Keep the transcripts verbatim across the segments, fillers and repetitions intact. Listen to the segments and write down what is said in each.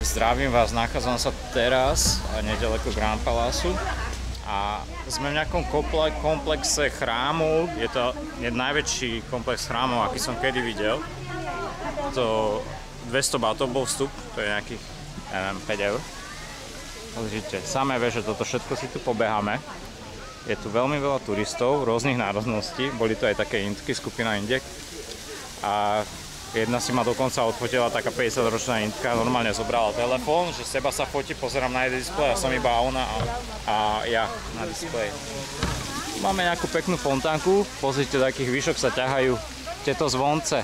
Zdravím vás, nachádzam sa teraz nedaleko Grand Palaceu a sme v nejakom komplexe chrámov. Je to najväčší komplex chrámov, aký som kedy videl. To dvesto bahtov bol vstup, to je nejakých, neviem, päť eur. Pozrite, samé veže, toto všetko si tu pobeháme. Je tu veľmi veľa turistov, rôznych národností, boli tu aj také Indky, skupina Indiek. A jedna si ma dokonca odfotila, taká päťdesiatročná Indka, normálne zobrala telefón, že seba sa fotí, pozerám na jej displej a som iba ona a, a ja na displeji. Máme nejakú peknú fontánku, pozrite, do akých výšok sa ťahajú tieto zvonce.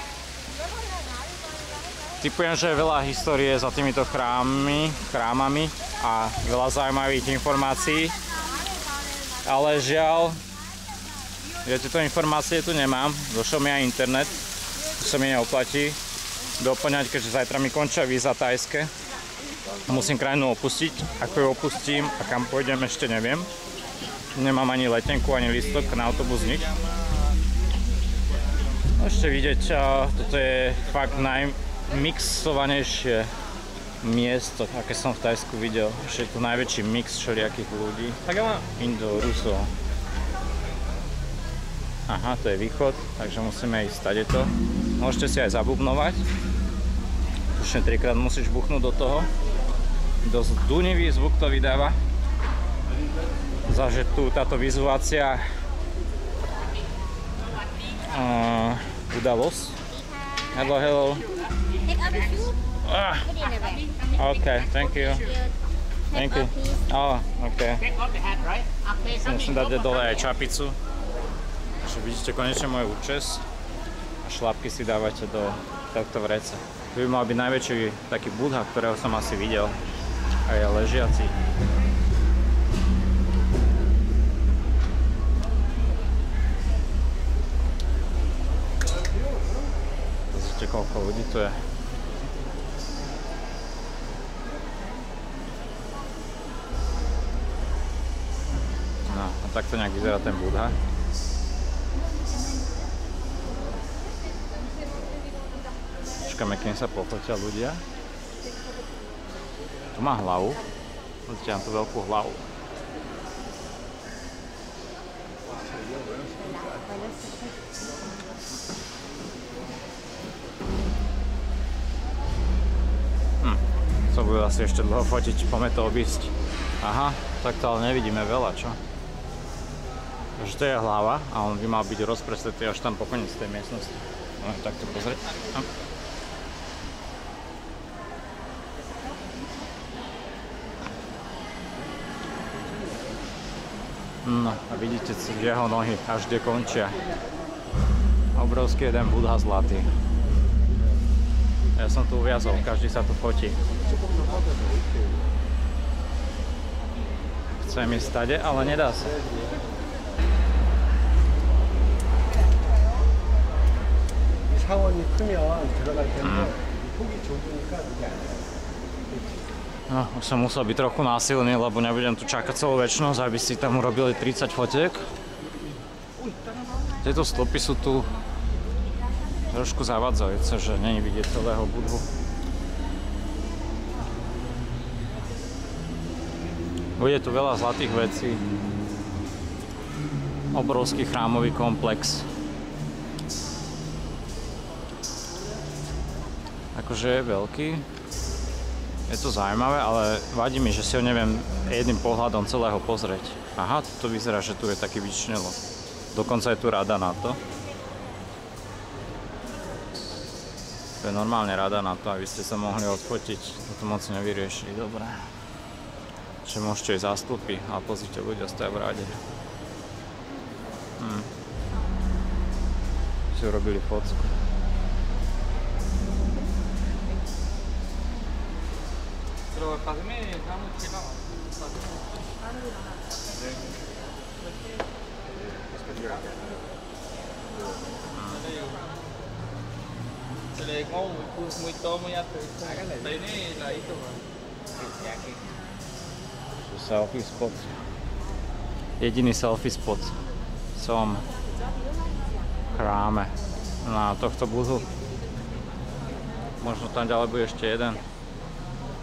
Typujem, že je veľa histórie za týmito chrámami, chrámami a veľa zaujímavých informácií, ale žiaľ, ja tieto informácie tu nemám, došiel mi aj internet, to sa mi neoplatí doplňať, keďže zajtra mi končia víza thajské. Musím krajinu opustiť, ako ju opustím a kam pôjdem ešte neviem. Nemám ani letenku, ani lístok na autobus, nič. Môžete vidieť, toto je fakt najmixovanejšie miesto, aké som v Thajsku videl. Ešte je tu najväčší mix všelijakých ľudí. Indo, Ruso. Aha, to je východ, takže musíme ísť tadeto. Môžete si aj zabubnovať. Už trikrát musíš buchnúť do toho. Dosť dunivý zvuk to vydáva. Zaže tu táto vizuácia uh, udalosť. Hello, hello. Ah, okay, thank you. Thank you. Oh, okay. Musím dať dole aj čapicu. Takže vidíte konečne môj účes. A šlapky si dávate do tohto vreca. To by mal byť najväčší taký Budha, ktorého som asi videl. A je ležiaci. Pozrite, koľko ľudí tu je. No, a takto nejak vyzerá ten Budha. Počkáme, kým sa pofotia ľudia. Tu má hlavu. Pozrite, mám tu veľkú hlavu. Hm, to bude asi ešte dlho fotiť, poďme to obísť. Aha, tak to ale nevidíme veľa, čo? Takže to je hlava a on by mal byť rozprestretý až tam po koniec tej miestnosti. No, tak to pozrieť. No a vidíte jeho nohy, až kde končia. Obrovský jeden Budha zlatý. Ja som tu uviazol, každý sa tu fotí. Chcem ísť stade, ale nedá sa. Mm. No, už som musel byť trochu násilný, lebo nebudem tu čakať celú večnosť, aby si tam urobili tridsať fotiek. Tieto stĺpy sú tu trošku zavadzajúce, že není vidieť celého Budhu. Bude tu veľa zlatých vecí. Obrovský chrámový komplex. Akože je veľký. Je to zaujímavé, ale vadí mi, že si ho neviem jedným pohľadom celého pozrieť. Aha, to vyzerá, že tu je taký vyčnelo. Dokonca je tu rada na to. To je normálne rada na to, aby ste sa mohli odfotiť. To moc nevyrieši. Dobre. Čiže môžete ísť zástupy, ale pozrite, ľudia stoja v rade. Hm. Si urobili fotku. Selfie spot. Jediný selfie spot som v chráme na tohto Budhu. Možno tam ďalej bude ešte jeden.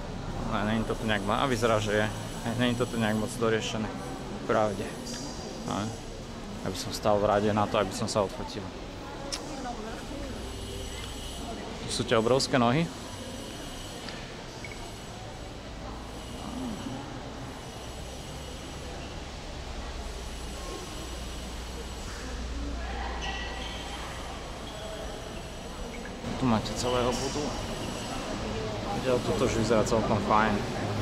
Ale není to tu nejak, a vyzerá, že je. Není to tu nejak moc doriešené. Pravde. No. Aby som stal v rade na to, aby som sa odfotil. Tu sú tie obrovské nohy. Tu máte celého budu. Videl, toto už vyzerá celkom fajn.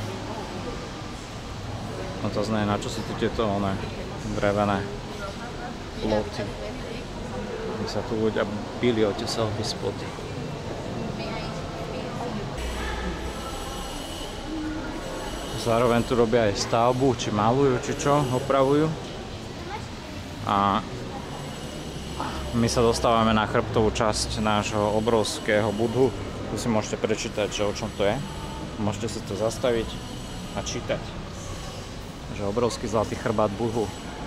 Otázne je, na čo sú tu tieto oné drevené ploty. Aby sa tu ľudia bili o tie selfie spoty. Zároveň tu robia aj stavbu, či malujú, či čo, opravujú. A my sa dostávame na chrbtovú časť nášho obrovského budhu. Tu si môžete prečítať, že o čom to je. Môžete si to zastaviť a čítať. Že obrovský zlatý chrbát budhu.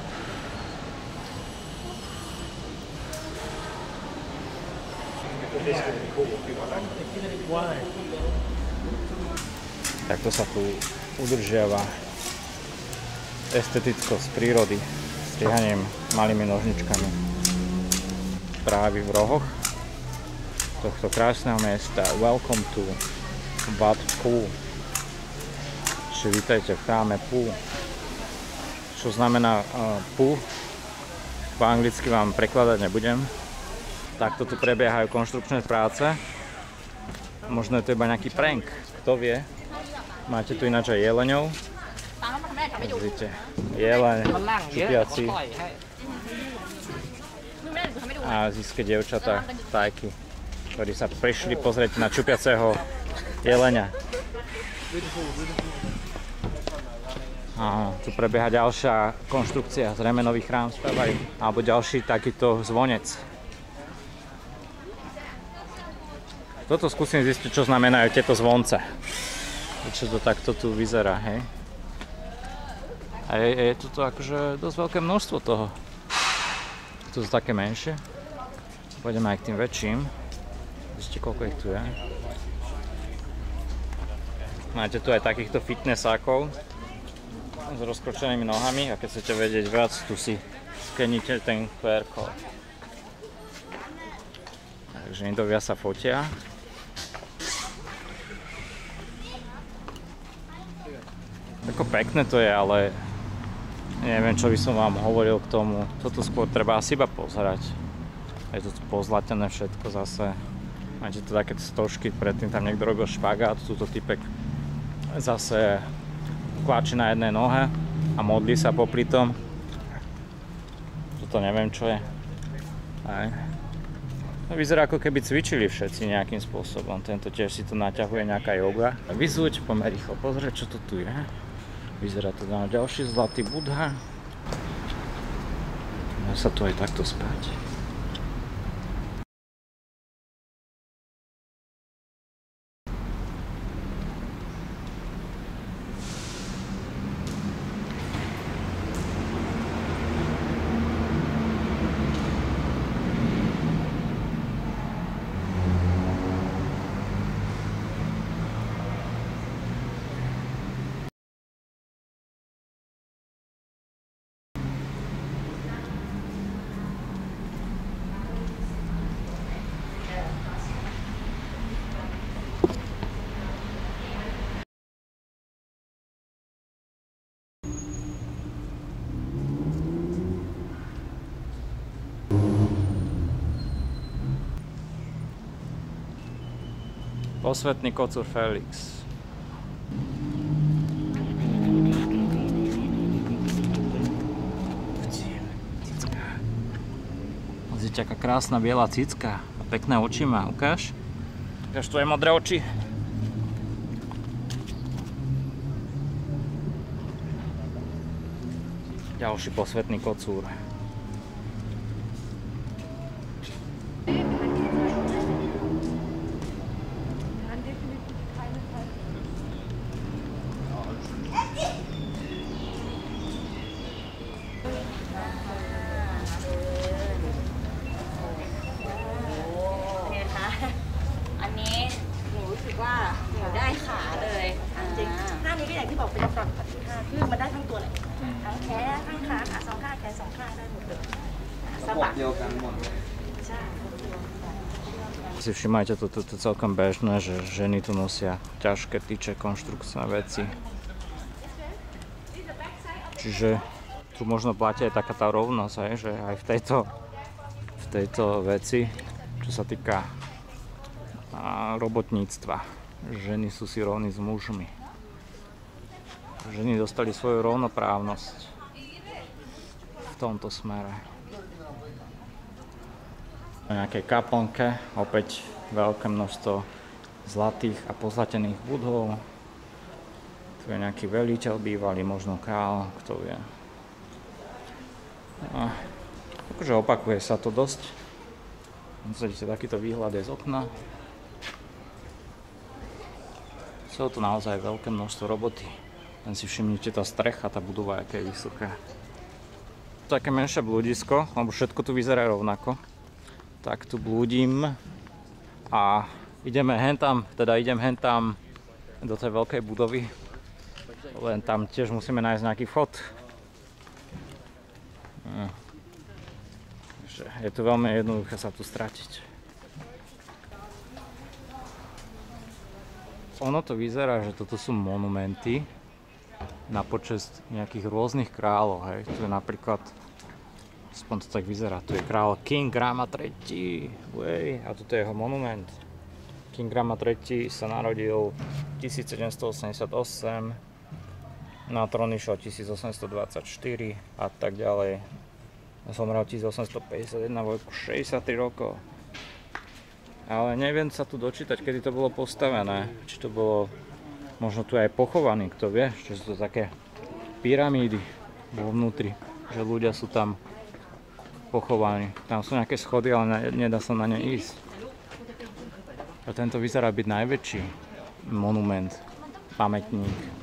Takto sa tu udržiava estetickosť prírody strihaním malými nožničkami. Práve v rohoch tohto krásneho miesta. Welcome to Wat Phu. Čiže vítajte v chráme Phu. Čo znamená uh, Phu? Po anglicky vám prekladať nebudem. Takto tu prebiehajú konštrukčné práce. Možno je to iba nejaký prank, kto vie. Máte tu ináč aj jeleňov. Vidíte, jeleň, čupiaci. A azijské dievčatá, tajky, ktorí sa prišli pozrieť na čupiaceho jeleňa. A tu prebieha ďalšia konštrukcia, zrejme nový chrám stavajú, alebo ďalší takýto zvonec. Toto skúsim zistiť, čo znamenajú tieto zvonce. Čo to takto tu vyzerá, hej? A je, je tu akože dosť veľké množstvo toho. Tu sú také menšie. Pôjdeme aj k tým väčším. Vidíte, koľko ich tu je. Máte tu aj takýchto fitnessákov s rozkročenými nohami a keď chcete vedieť viac, tu si skenite ten kú er kód. Takže Indovia sa fotia. Tako pekné to je, ale neviem, čo by som vám hovoril k tomu. Toto skôr treba asi iba pozerať. Je to tu pozlatené všetko zase. Máte tu také stožky, predtým tam niekto robil špagát. Tuto typek zase kláči na jednej nohe a modlí sa popri tom. Toto neviem, čo je. Aj. No, vyzerá, ako keby cvičili všetci nejakým spôsobom. Tento tiež si to naťahuje nejaká joga. Vyzuť, poďme rýchlo pozrieť, čo to tu je. Vyzerá to na ďalší zlatý Budha. Dá sa tu aj takto spať. Posvetný kocúr Felix. Pozrite, aká krásna biela cicka a pekné oči má. Ukáž? Ukáž tvoje modré oči. Ďalší posvetný kocúr. ที่บอกเป็นปรับปฏิภาณคือมันได้ทั้งตัวเลยทั้งแขนทั้งขาขาสองข้างแขนสองข้างได้หมดเลยสะบัดเดียวกันหมดใช่ Si všimajte, toto je celkom bežné, že ženy tu nosia ťažké tyče, konštrukčné veci. Čiže tu možno platí aj taká tá rovnosť, aj, že aj v tejto, v tejto veci, čo sa týka a, robotníctva, ženy sú si rovní s mužmi. Ženy dostali svoju rovnoprávnosť v tomto smere. Na nejakej kaplnke opäť veľké množstvo zlatých a pozlatených budov. Tu je nejaký veliteľ bývalý, možno král, kto vie. A akože opakuje sa to dosť. Vidíte, takýto výhľad je z okna. Sú tu naozaj veľké množstvo roboty. Len si všimnite, tá strecha, tá budova, aké je vysoká. Také menšie blúdisko, lebo všetko tu vyzerá rovnako. Tak tu blúdim a ideme hentam, teda idem hentam do tej veľkej budovy. Len tam tiež musíme nájsť nejaký vchod. Je tu veľmi jednoduché sa tu stratiť. Ono to vyzerá, že toto sú monumenty na počesť nejakých rôznych kráľov. Hej. Tu je napríklad, aspoň to tak vyzerá, tu je kráľ King Rama tretí. Uej, a toto je jeho monument. King Rama tretí sa narodil tisícsedemstoosemdesiatosem, na trón išiel tisícosemstodvadsaťštyri a tak ďalej. Zomrel tisícosemstopäťdesiatjeden vo veku šesťdesiattri rokov. Ale neviem sa tu dočítať, kedy to bolo postavené. Či to bolo možno tu aj pochovaný, kto vie, že sú to také pyramídy vo vnútri, že ľudia sú tam pochovaní. Tam sú nejaké schody, ale nedá sa na ne ísť. A tento vyzerá byť najväčší monument, pamätník.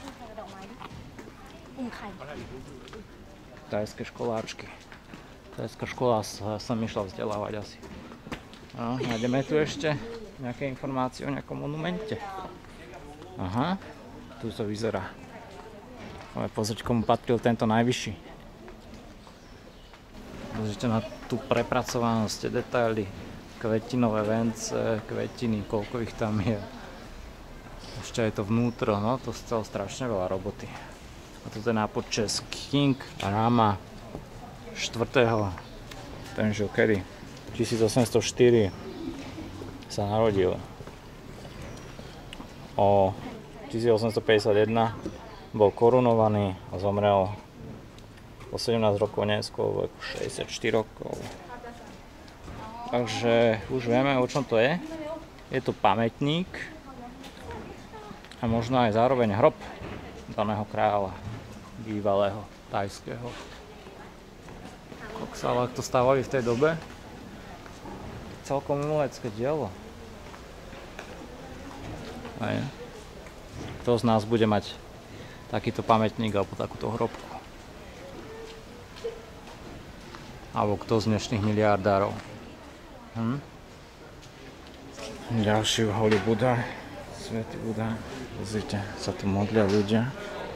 Tajské školáčky. Tajská škola sa, som išla vzdelávať asi. No, nájdeme tu ešte nejaké informácie o nejakom monumente. Aha, tu to vyzerá. Ale pozrieť, komu patril tento najvyšší. Pozrite na tú prepracovanosť, detaily, kvetinové vence, kvetiny, koľko ich tam je. Ešte aj to vnútro, no to stalo strašne veľa roboty. A toto je na počesť King Rama štvrtého. Ten žil kedy? tisícosemstoštyri sa narodil. O tisícosemstopäťdesiatjeden bol korunovaný a zomrel o sedemnásť rokov neskôr, vo veku šesťdesiatštyri rokov. Takže už vieme, o čom to je. Je to pamätník a možno aj zároveň hrob daného kráľa, bývalého tajského. Koksa, ak to stávali v tej dobe, celkom umelecké dielo. Aj. Kto z nás bude mať takýto pamätník alebo takúto hrobku? Alebo kto z dnešných miliardárov? Hm? Ďalší holý Buda, svätý Buda. Pozrite, sa tu modlia ľudia.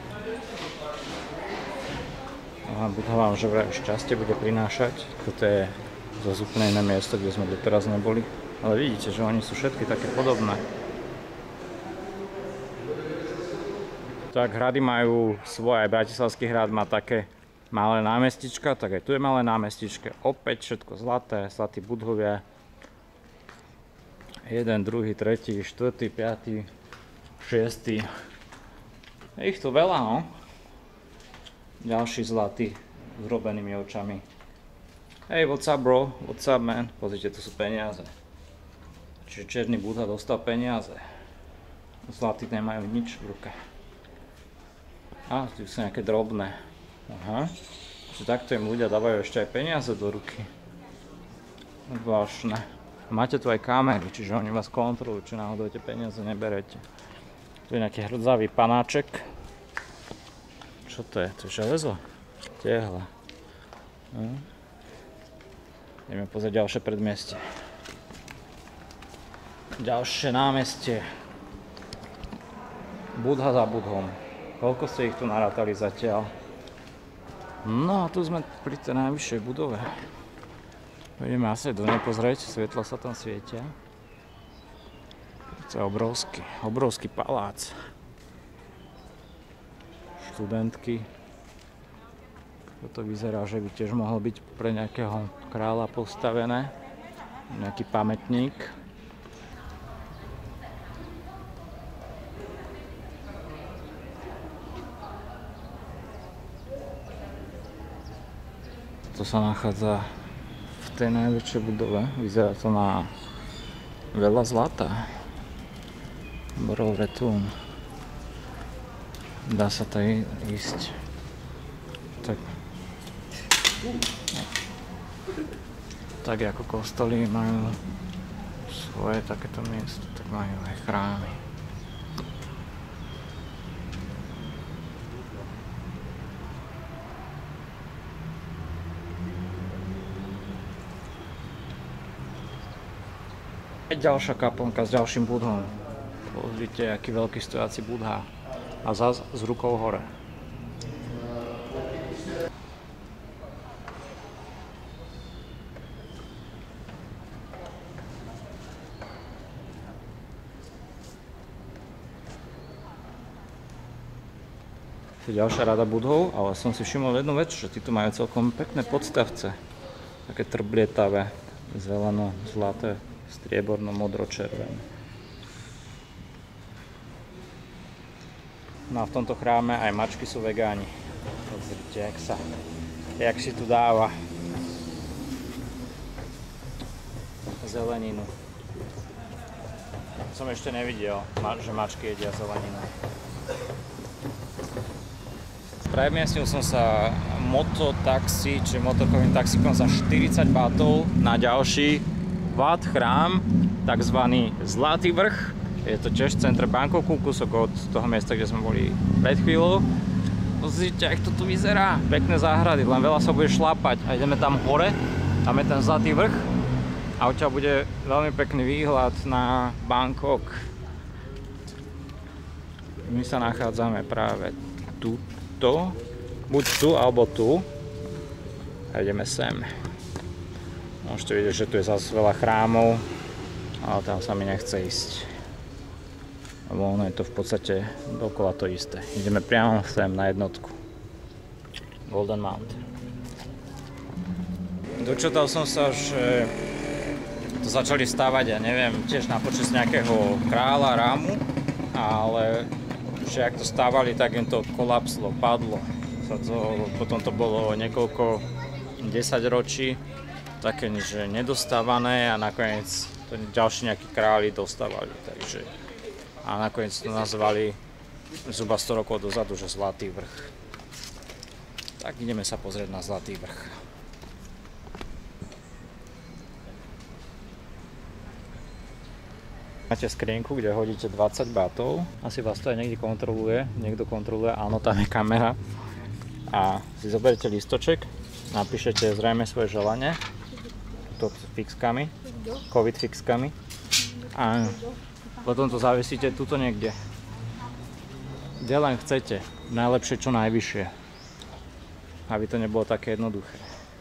A Buddha vám, že vraj šťastie bude prinášať. Toto je zase úplne iné miesto, kde sme doteraz neboli. Ale vidíte, že oni sú všetky také podobné. Tak hrady majú svoje, aj Bratislavský hrad má také malé námestička, tak aj tu je malé námestička. Opäť všetko zlaté, zlatí budhovia. Jeden, druhý, tretí, štvrtý, piatý, šiestý. Je ich tu veľa, no. Ďalší zlatý s robenými očami. Hey, what's up, bro? What's up, man? Pozrite, tu sú peniaze. Čiže černý Buddha dostal peniaze. Zlatí nemajú nič v ruke. A, tu sú nejaké drobné. Aha. Čiže takto im ľudia dávajú ešte aj peniaze do ruky. Zvláštne. Máte tu aj kamery, čiže oni vás kontrolujú, či náhodou tie peniaze neberete. Tu je nejaký hrdzavý panáček. Čo to je? To je železo? Tehla. Hm. Ideme pozrieť ďalšie predmiestie. Ďalšie námestie. Buddha za Budhom. Koľko ste ich tu narátali zatiaľ? No a tu sme pri tej najvyššej budove. Ideme asi do nej pozrieť, svetlo sa tam svietia. To je obrovský, obrovský palác. Študentky. Toto vyzerá, že by tiež mohlo byť pre nejakého kráľa postavené. Nejaký pamätník. To sa nachádza v tej najväčšej budove. Vyzerá to na veľa zlata. Borov retún. Dá sa tady ísť. Tak. Tak ako kostoly majú svoje takéto miesto, tak majú aj chrámy. Ďalšia kaplnka s ďalším budhom. Pozrite, aký veľký stojací budha. A zas s rukou hore. Ďalšia rada budhov, ale som si všimol jednu vec, že títo majú celkom pekné podstavce. Také trblietavé, zeleno, zlaté, strieborno, modro, červené. No a v tomto chráme aj mačky sú vegáni. Pozrite, jak sa, jak si tu dáva zeleninu. Som ešte nevidel, že mačky jedia zeleninu. Premiestnil som sa mototaxi, či motorkovým taxíkom za štyridsať bátov na ďalší Wat chrám, takzvaný Zlatý vrch. Je to tiež v centre Bangkoku, kúsok od toho miesta, kde sme boli pred chvíľou. Pozrite, jak to tu vyzerá. Pekné záhrady, len veľa sa bude šlápať. A ideme tam hore, tam je ten Zlatý vrch. A odtiaľ bude veľmi pekný výhľad na Bangkok. My sa nachádzame práve tuto. Buď tu, alebo tu. A ideme sem. Môžete vidieť, že tu je zase veľa chrámov, ale tam sa mi nechce ísť. Lebo ono je to v podstate dokola to isté. Ideme priamo sem na jednotku. Golden Mount. Dočítal som sa, že to začali stavať, ja neviem, tiež na počas nejakého kráľa, rámu, ale že ak to stavali, tak im to kolapslo, padlo. Potom to bolo niekoľko desaťročí také, že nedostávané a nakoniec to ďalší nejakí králi dostávali, takže a nakoniec to nazvali zhruba sto rokov dozadu, že Zlatý vrch. Tak ideme sa pozrieť na Zlatý vrch. Máte skrienku, kde hodíte dvadsať bátov, asi vás to aj niekde kontroluje, niekto kontroluje, áno, tam je kamera. A si zoberiete listoček, napíšete zrejme svoje želanie, to fixkami, covid fixkami a potom to zavesíte tuto niekde, kde len chcete, najlepšie čo najvyššie, aby to nebolo také jednoduché.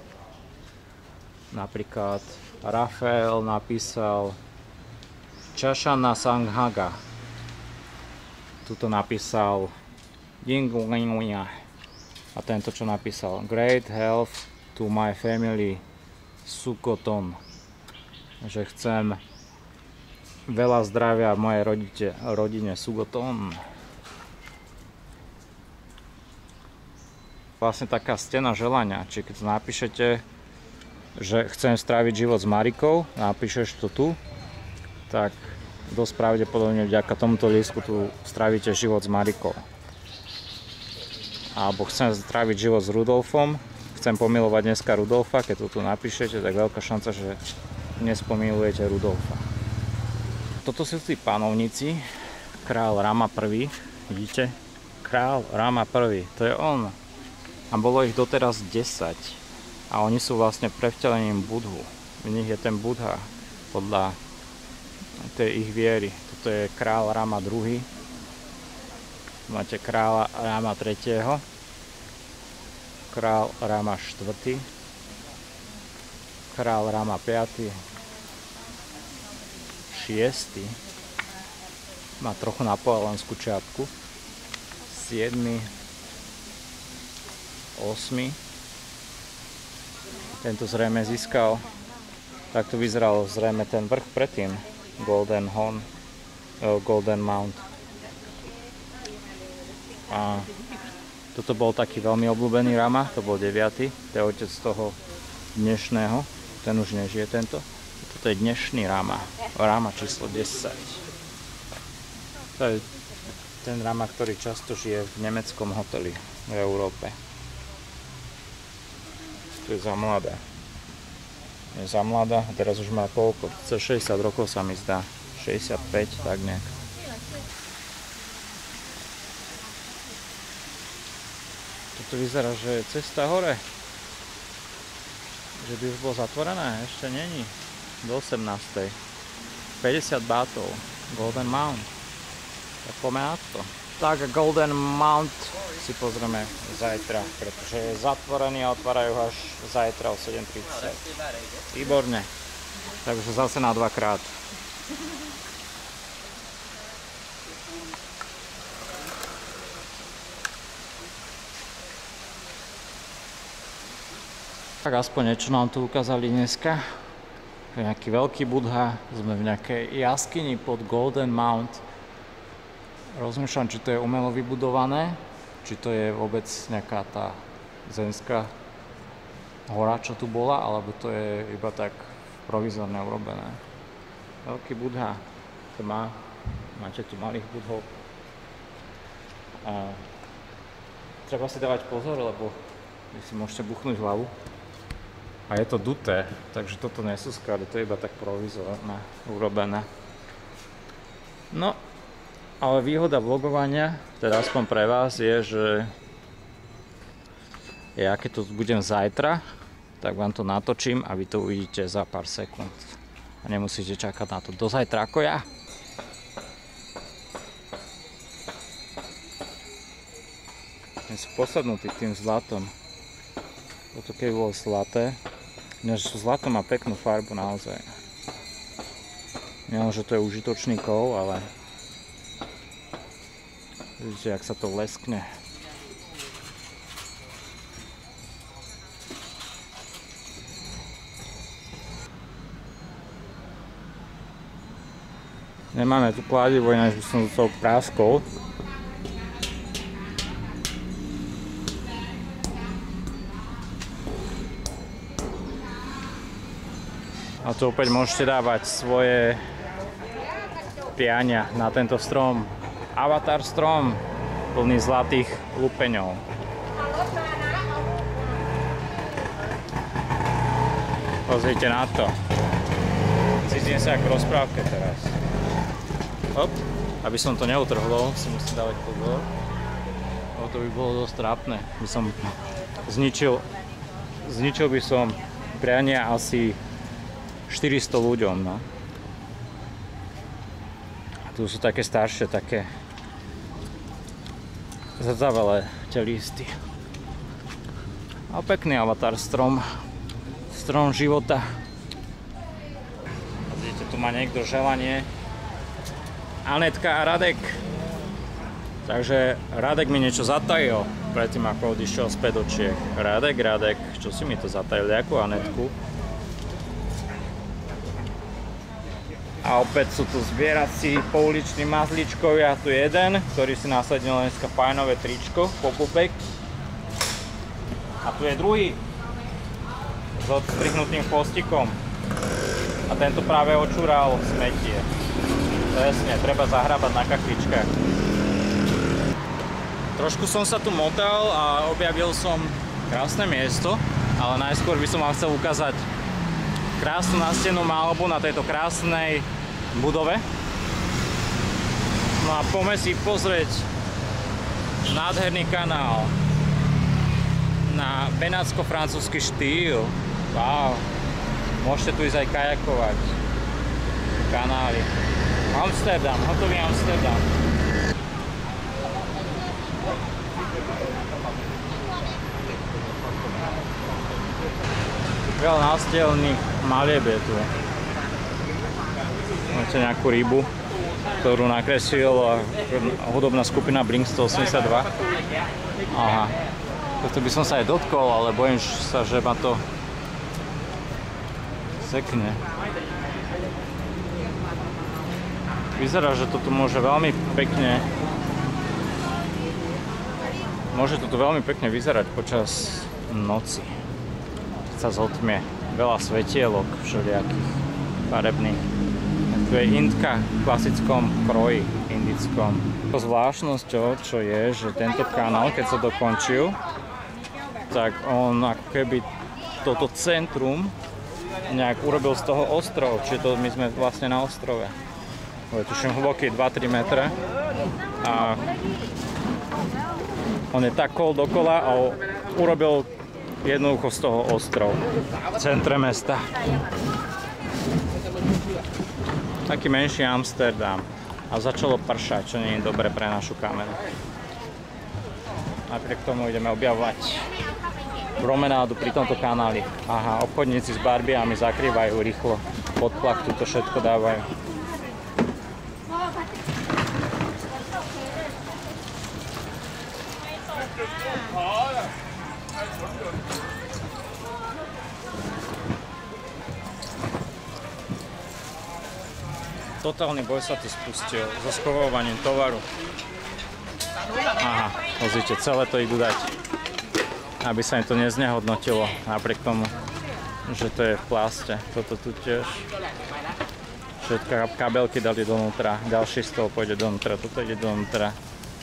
Napríklad Rafael napísal Chashana Sanghaga, tuto napísal Yingwingwia a tento čo napísal Great health to my family Sukoton, že chcem veľa zdravia v mojej rodite, rodine Sukoton. Vlastne taká stena želania, či keď napíšete, že chcem stráviť život s Marikou, napíšeš to tu, tak dosť pravdepodobne vďaka tomuto lístku tu strávite život s Marikou. Alebo chcem stráviť život s Rudolfom, chcem pomilovať dneska Rudolfa, keď to tu napíšete, tak veľká šanca, že dnes pomilujete Rudolfa. Toto sú tí panovníci, král Rama prvý, vidíte? Král Rama prvý, to je on. A bolo ich doteraz desať. A oni sú vlastne prevtelením Budhu. V nich je ten Budha podľa tej ich viery. Toto je král Rama druhý. máte kráľa Ráma tretieho, král Ráma štvrtý, král Ráma piaty, šiesty, má trochu napoleonskú čiapku, siedmy, osmy. Tento zrejme získal, takto vyzeral zrejme ten vrch predtým, Golden Horn, oh, Golden Mount. A toto bol taký veľmi obľúbený Rama, to bol deviaty, to je otec toho dnešného, ten už nežije tento. Toto je dnešný Rama, Rama číslo desať. To je ten Rama, ktorý často žije v nemeckom hoteli v Európe. To je za mladá. Je za mladá a teraz už má koľko? Cez šesťdesiat rokov sa mi zdá. šesťdesiatpäť, tak nejak. Toto vyzerá, že je cesta hore. Že by už bolo zatvorené, ešte není. Do osemnástej. päťdesiat bátov. Golden Mount. Tak poďme na to. Tak Golden Mount si pozrieme zajtra, pretože je zatvorený a otvárajú až zajtra o sedem tridsať. Výborne. Takže zase na dvakrát. Tak aspoň niečo nám tu ukázali dneska. Nejaký veľký Budha, sme v nejakej jaskyni pod Golden Mount. Rozmýšľam, či to je umelo vybudované, či to je vôbec nejaká tá zemská hora, čo tu bola, alebo to je iba tak provizorne urobené. Veľký Budha, to má, máte tu malých Budhov. A treba si dávať pozor, lebo vy si môžete buchnúť hlavu. A je to duté, takže toto nie sú skály, to je iba tak provizorne urobené. No, ale výhoda vlogovania, teda aspoň pre vás, je, že ja keď to budem zajtra, tak vám to natočím a vy to uvidíte za pár sekúnd. A nemusíte čakať na to do zajtra ako ja. Ten sú posadnutí tým zlatom. Toto keď bolo zlaté, než zlato má peknú farbu naozaj. Nielen, že to je užitočný kov, ale vidíte, jak sa to leskne. Nemáme tu kladivo, ináč by som do toho práskol. A tu opäť môžete dávať svoje priania na tento strom. Avatar strom, plný zlatých lupeňov. Pozrite na to. Cítim sa ako v rozprávke teraz. Hop, aby som to neutrhol, si musím dávať pozor. O, to by bolo dosť trápne. By som zničil, zničil by som priania asi štyristo ľuďom, no. A tu sú také staršie, také zadzavelé tie listy. A pekný avatar strom. Strom života. A vidíte, tu má niekto želanie. Anetka a Radek. Takže Radek mi niečo zatajil predtým, ako odišiel späť do Čiech. Radek, Radek, čo si mi to zatajili, ako Anetku? A opäť sú tu zbierací pouliční mazličkovia. Tu je jeden, ktorý si následnil dneska fajnové tričko, pop-upek. A tu je druhý s odstrihnutým chvostikom. A tento práve očúral smetie. Presne, treba zahrabať na kakličkách. Trošku som sa tu motal a objavil som krásne miesto, ale najskôr by som vám chcel ukázať krásnu nastennú malbu na tejto krásnej budove. No a poďme si pozrieť nádherný kanál na benátsko-francúzsky štýl. Wow. Môžete tu ísť aj kajakovať. Kanály. Amsterdam, hotový Amsterdam. Veľa nástielných malieb je tu. Máte nejakú rybu, ktorú nakreslil hudobná skupina Blink sto osemdesiatdva. Aha. Toto by som sa aj dotkol, ale bojím sa, že ma to sekne. Vyzerá, že toto môže veľmi pekne Môže toto veľmi pekne vyzerať počas noci. Keď sa zotmie veľa svetielok všelijakých farebných. Tu je Indka v klasickom kroji indickom. Zvláštnosťou, čo je, že tento kanál, keď sa dokončil, tak on ako keby toto centrum nejak urobil z toho ostrov, čiže to my sme vlastne na ostrove. Je tuším hlboký dva tri metre a on je tak kol dokola a urobil jednoducho z toho ostrov v centre mesta. Taký menší Amsterdam a začalo pršať, čo nie je dobre pre našu kameru. Napriek tomu ideme objavovať promenádu pri tomto kanáli. Aha, obchodníci s barbiami zakrývajú rýchlo, pod plachtu to všetko dávajú. Totálny boj sa tu spustil so schovávaním tovaru. Aha, pozrite, celé to idú dať, aby sa im to neznehodnotilo, napriek tomu, že to je v plaste. Toto tu tiež. Všetky kabelky dali donútra, ďalší stôl pôjde donútra, toto ide donútra.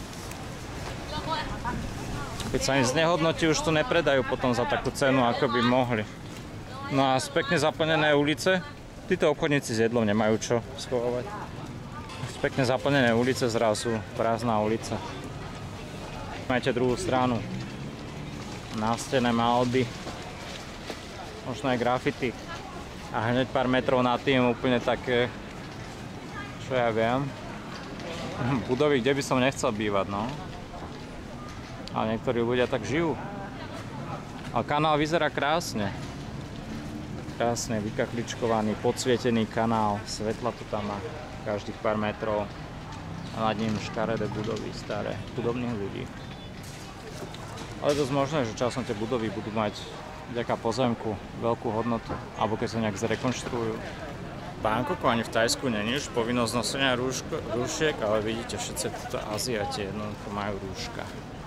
Keď sa im znehodnotí, už to nepredajú potom za takú cenu, ako by mohli. No a z pekne zaplnené ulice, títo obchodníci s jedlom nemajú čo schovávať. Z pekne zaplnené ulice zrazu prázdna ulica. Máte druhú stranu. Nástené malby, možno aj grafity. A hneď pár metrov nad tým úplne také, čo ja viem, budovy, kde by som nechcel bývať, no. Ale niektorí ľudia tak žijú. A kanál vyzerá krásne. Krásne vykachličkovaný, podsvietený kanál. Svetla tu tam má každých pár metrov. A nad ním škaredé budovy, staré, chudobných ľudí. Ale dosť možné, že časom tie budovy budú mať vďaka pozemku veľkú hodnotu. Alebo keď sa nejak zrekonštruujú. V Bangkoku ani v Thajsku nie je už povinnosť nosenia rúšiek, ale vidíte, všetci títo Aziati jednoducho majú rúška.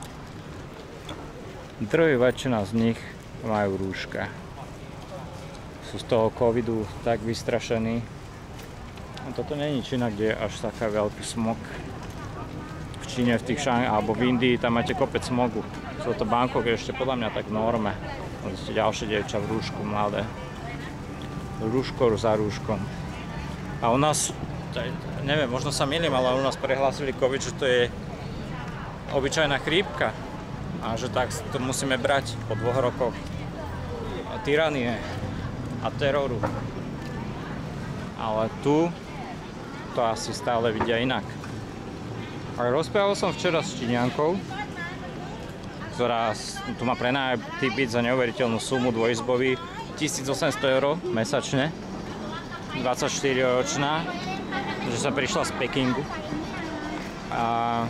Druhý väčšina z nich majú rúška. Sú z toho covidu tak vystrašení. A toto nie je Čína, kde je až taká veľký smog. V Číne, v tých Šang, alebo v Indii, tam máte kopec smogu. Sú to Bangkok je ešte podľa mňa tak v norme. Vidíte ďalšie dievča v rúšku, mladé. Rúško za rúškom. A u nás, neviem, možno sa mýlim, ale u nás prehlásili covid, že to je obyčajná chrípka. A že tak to musíme brať po dvoch rokoch tyranie a teroru. Ale tu to asi stále vidia inak. Ale rozprával som včera s Číňankou, ktorá tu má prenajatý byt za neuveriteľnú sumu dvojizbový tisícosemsto eur mesačne, dvadsaťštyriročná, že sa prišla z Pekingu. A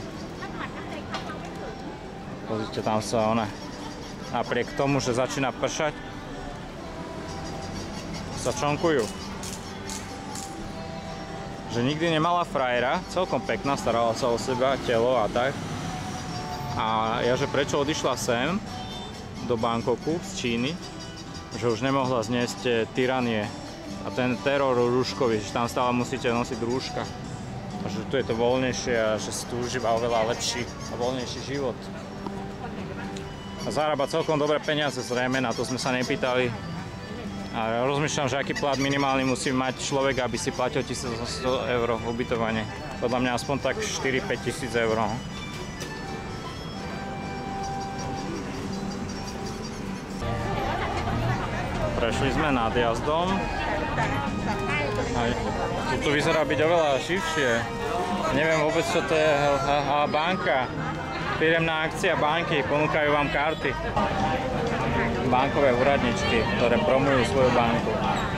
pozrite, tam sa ona, napriek tomu, že začína pršať, sa čonkujú. Že nikdy nemala frajera, celkom pekná, starala sa o seba, telo a tak. A ja, že prečo odišla sem, do Bangkoku, z Číny, že už nemohla zniesť tyranie a ten teror rúškový, že tam stále musíte nosiť rúška. A že tu je to voľnejšie a že si tu užíva oveľa lepší a voľnejší život. A zarába celkom dobré peniaze, zrejme, na to sme sa nepýtali. A rozmýšľam, že aký plat minimálny musí mať človek, aby si platil tisícosemsto eur ubytovanie. Podľa mňa aspoň tak štyri päť tisíc eur. Prešli sme nadjazdom. Tu vyzerá byť oveľa širšie. Neviem vôbec, čo to je banka. Firemná akcia banky, ponúkajú vám karty. Bankové úradničky, ktoré promujú svoju banku.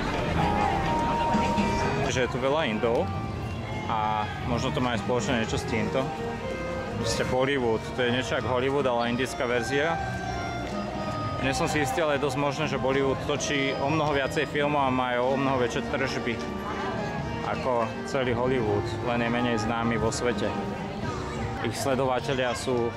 Takže je tu veľa Indov a možno to má aj spoločné niečo s týmto. Proste Bollywood, to je niečo ako Hollywood, ale indická verzia. Nie som si istý, ale je dosť možné, že Bollywood točí o mnoho viacej filmov a majú o mnoho väčšie tržby ako celý Hollywood, len je menej známy vo svete. Ich sledovatelia sú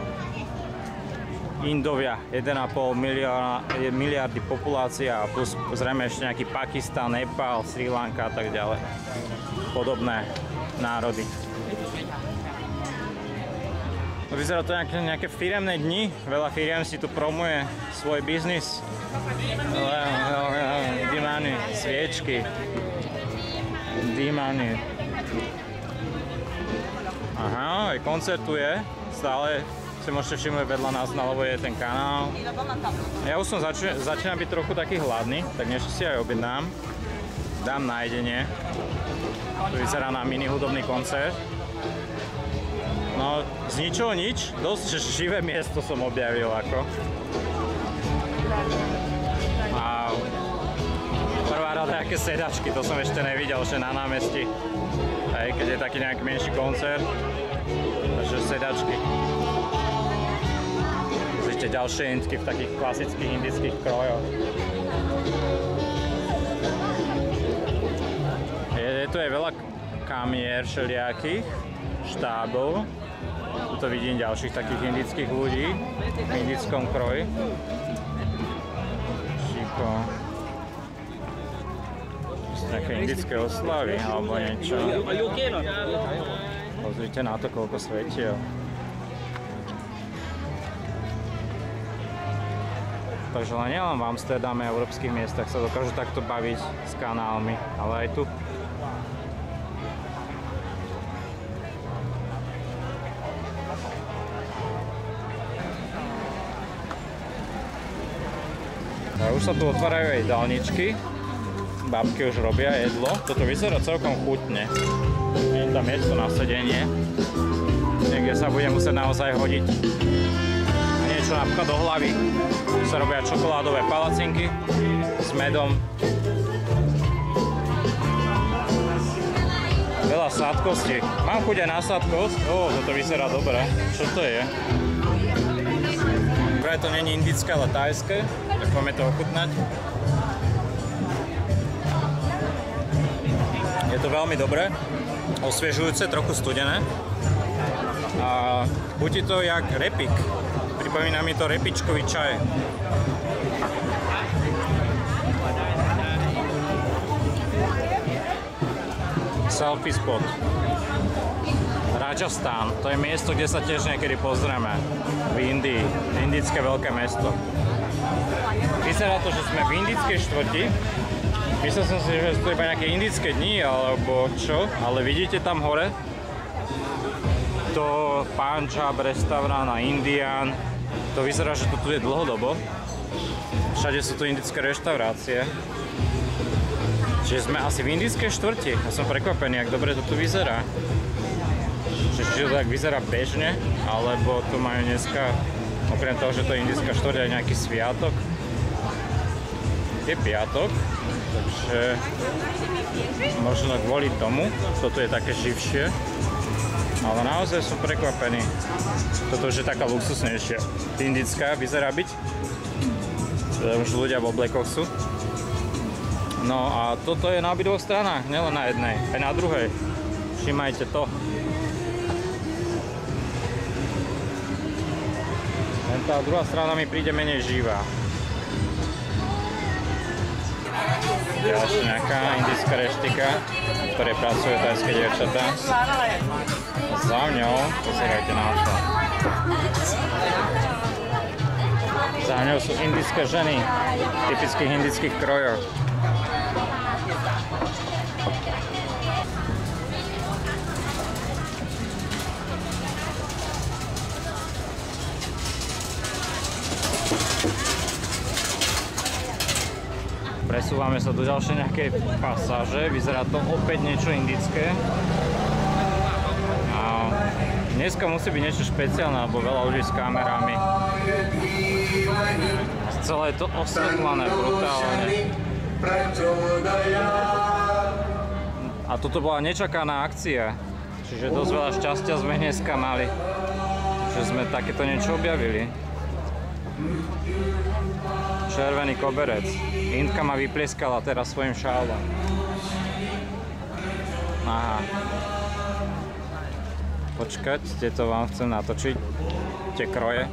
Indovia, jeden a pol miliardy populácia a plus zrejme ešte nejaký Pakistan, Nepál, Srí Lanka a tak ďalej. Podobné národy. Vyzerá to nejaké, nejaké firemné dni, veľa firiem si tu promuje svoj biznis. Dímany, sviečky, dímany. Aha, aj koncertuje, stále si môžete všimnúť vedľa nás naľavo je ten kanál. Ja už som zač- začínam byť trochu taký hladný, tak niečo si aj objednám. Dám na jedenie. Tu vyzerá na mini hudobný koncert. No, z ničoho nič, dosť živé miesto som objavil ako. A prvá rada aké sedačky, to som ešte nevidel, že na námestí. Hej, keď je taký nejaký menší koncert. Takže sedačky. Ešte ďalšie indky v takých klasických indických krojoch. Je, je tu aj veľa kamier všelijakých, štábov. Tu vidím ďalších takých indických ľudí v indickom kroji. Šiko. Také indické oslavy alebo niečo. Pozrite na to, koľko svetiel. Takže len nielen v Amsterdame a európskych miestach sa dokážu takto baviť s kanálmi, ale aj tu. A už sa tu otvárajú aj jedálničky. Babky už robia jedlo. Toto vyzerá celkom chutne. Je tam miesto na sedenie. Niekde sa bude musieť naozaj hodiť niečo napríklad do hlavy. Tu sa robia čokoládové palacinky s medom. Veľa sladkosti. Mám chuť aj na sladkosť. Ó, toto vyzerá dobre. Čo to je? Vraj to nie je indické, ale thajské. Tak poďme to ochutnať. Je to veľmi dobré. Osviežujúce, trochu studené. A chutí to jak repik. Pripomína mi to repičkový čaj. Selfie spot. Rajasthan. To je miesto, kde sa tiež niekedy pozrieme. V Indii. Indické veľké mesto. Vyzerá to, že sme v indickej štvrti. Myslel som si, že sú to iba nejaké indické dni, alebo čo. Ale vidíte tam hore? To Punjab, restaurant a Indian. To vyzerá, že to tu je dlhodobo. Všade sú tu indické reštaurácie. Čiže sme asi v indickej štvrti. Ja som prekvapený, jak dobre to tu vyzerá. Čiže či to tak vyzerá bežne, alebo tu majú dneska, okrem toho, že to je indická štvrť, aj nejaký sviatok. Je piatok, takže možno kvôli tomu, toto je také živšie. Ale naozaj som prekvapený. Toto už je taká luxusnejšia. Indická vyzerá byť. Teda už ľudia v oblekoch sú. No a toto je na obidvoch stranách, nielen na jednej, aj na druhej. Všimajte to. Len tá druhá strana mi príde menej živá. Ďalšia nejaká indická reštika, v ktorej pracujú thajské dievčatá. Za mňou, pozerajte na to. Za mňou sú indické ženy v typických indických krojoch. Presúvame sa do ďalšej nejakej pasáže, vyzerá to opäť niečo indické. A Dneska musí byť niečo špeciálne, alebo veľa ľudí s kamerami. Celé je to osvetlené brutálne. A toto bola nečakaná akcia. Čiže dosť veľa šťastia sme dneska mali, že sme takéto niečo objavili. Červený koberec. Indka ma vyplieskala teraz svojim šálom. Aha. Počkať, tieto vám chcem natočiť. Tie kroje.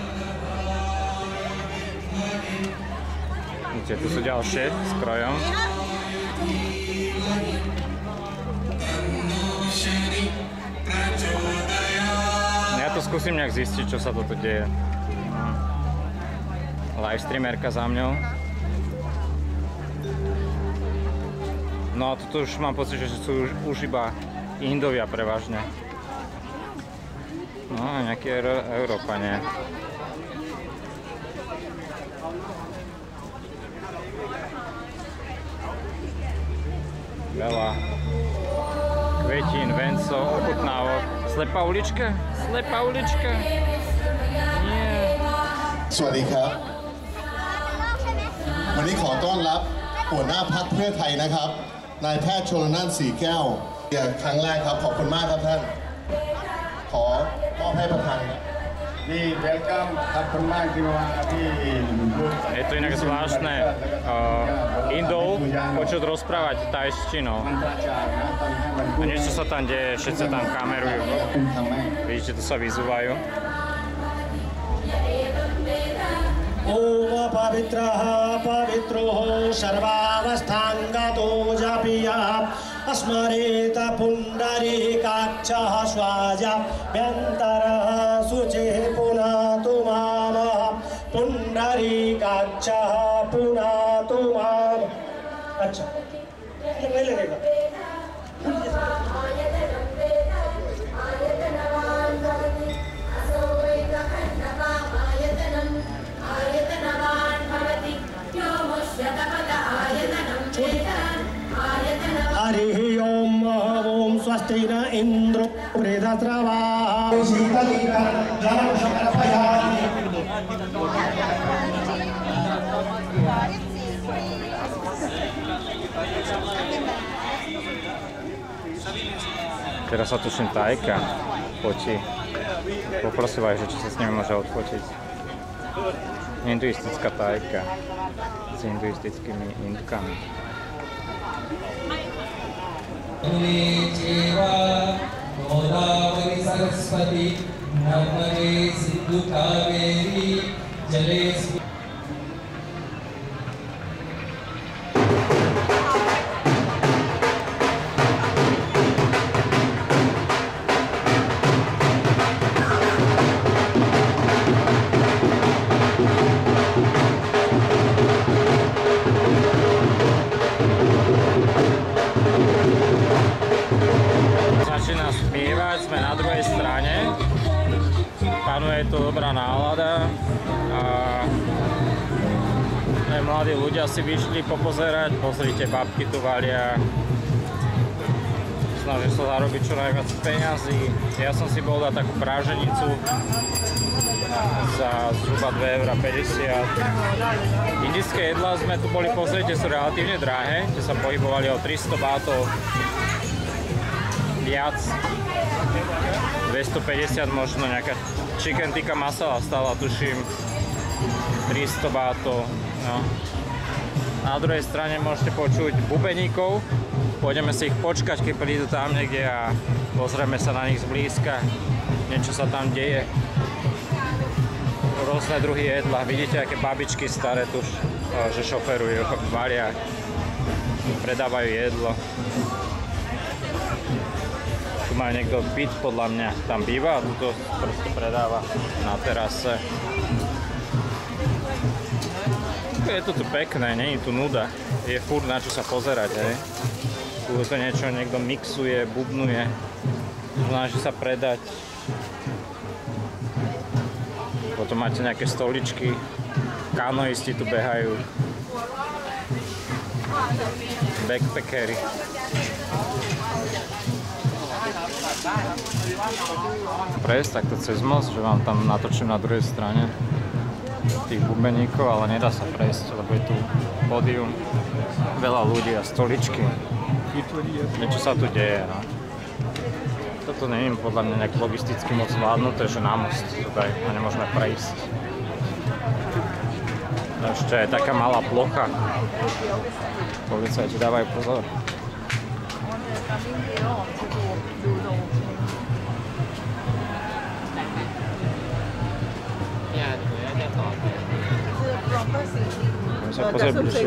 Vidíte, tu sú ďalšie s krojom. Ja to skúsim nejak zistiť, čo sa toto deje. Livestreamerka za mňou. No a toto už mám pocit, že sú už, už iba Indovia prevažne. No a nejaké Euró Európania. Veľa kvetín, vencov, ochutnávok. Slepá ulička? Slepá ulička? Nie. สวัสดีครับวันนี้ขอต้อนรับหัวหน้าพรรคเพื่อไทยนะครับนายแพทย์ชลน่านสีแก้วครั้งแรกครับขอบคุณมากครับท่านขอมอบให้ประธานครับ Je to inak zvláštne uh, Indov počuť rozprávať tajštinou. A niečo sa tam deje, všetci tam kamerujú. Vidíte, to sa vyzúvajú. Om pavitraha pavitroho sarvavasthangato japiya asmareta pundarikaksha swaja vyantara suche punatu mama pundarikaksha punatu mama. अच्छा ये नहीं लगेगा हरिः ओम ओम स्वस्ति न इंद्रो वृधस्रवा शीतलीकं जलं समर्पयामि. Teraz sa tuším Tajka fotí. Poprosila, že či sa s nimi môže odfotiť. Hinduistická Tajka s hinduistickými Indkami. Godavari सरस्वती नर्मदे सिंधु कावेरी जलेस्मिन् Začína spievať, sme na druhej strane, panuje tu dobrá nálada a aj mladí ľudia si vyšli popozerať, pozrite, babky tu valia, snažia sa zarobiť čo najviac peňazí. Ja som si bol dať takú práženicu za zhruba dve eurá päťdesiat. Indické jedlá sme tu boli pozrieť, sú relatívne drahé, tie sa pohybovali o tristo bátov viac, dvestopäťdesiat možno. Nejaká chicken tikka masala stála, tuším, tristo bátov. No. Na druhej strane môžete počuť bubeníkov, pôjdeme si ich počkať, keď prídu tam niekde a pozrieme sa na nich zblízka, niečo sa tam deje. Rôzne druhy jedla, vidíte, aké babičky staré tu, že šoferujú, varia, predávajú jedlo. Tu má niekto byt, podľa mňa, tam býva a tu to proste predáva na terase. Je to tu pekné, nie je tu nuda, je furt na čo sa pozerať, hej. Tu to niečo niekto mixuje, bubnuje, snaží sa predať. Potom máte nejaké stoličky, kanoisti tu behajú, backpackery. prejsť takto cez most, že vám tam natočím na druhej strane tých bubeníkov, ale nedá sa prejsť, lebo je tu pódium, veľa ľudí a stoličky. Niečo sa tu deje, no. Toto nie je podľa mňa nejak logisticky moc zvládnuté, že na most tutaj a nemôžeme prejsť. Ešte je taká malá plocha. Policajti dávajú pozor. Môžeme sa pozrieť bližšie.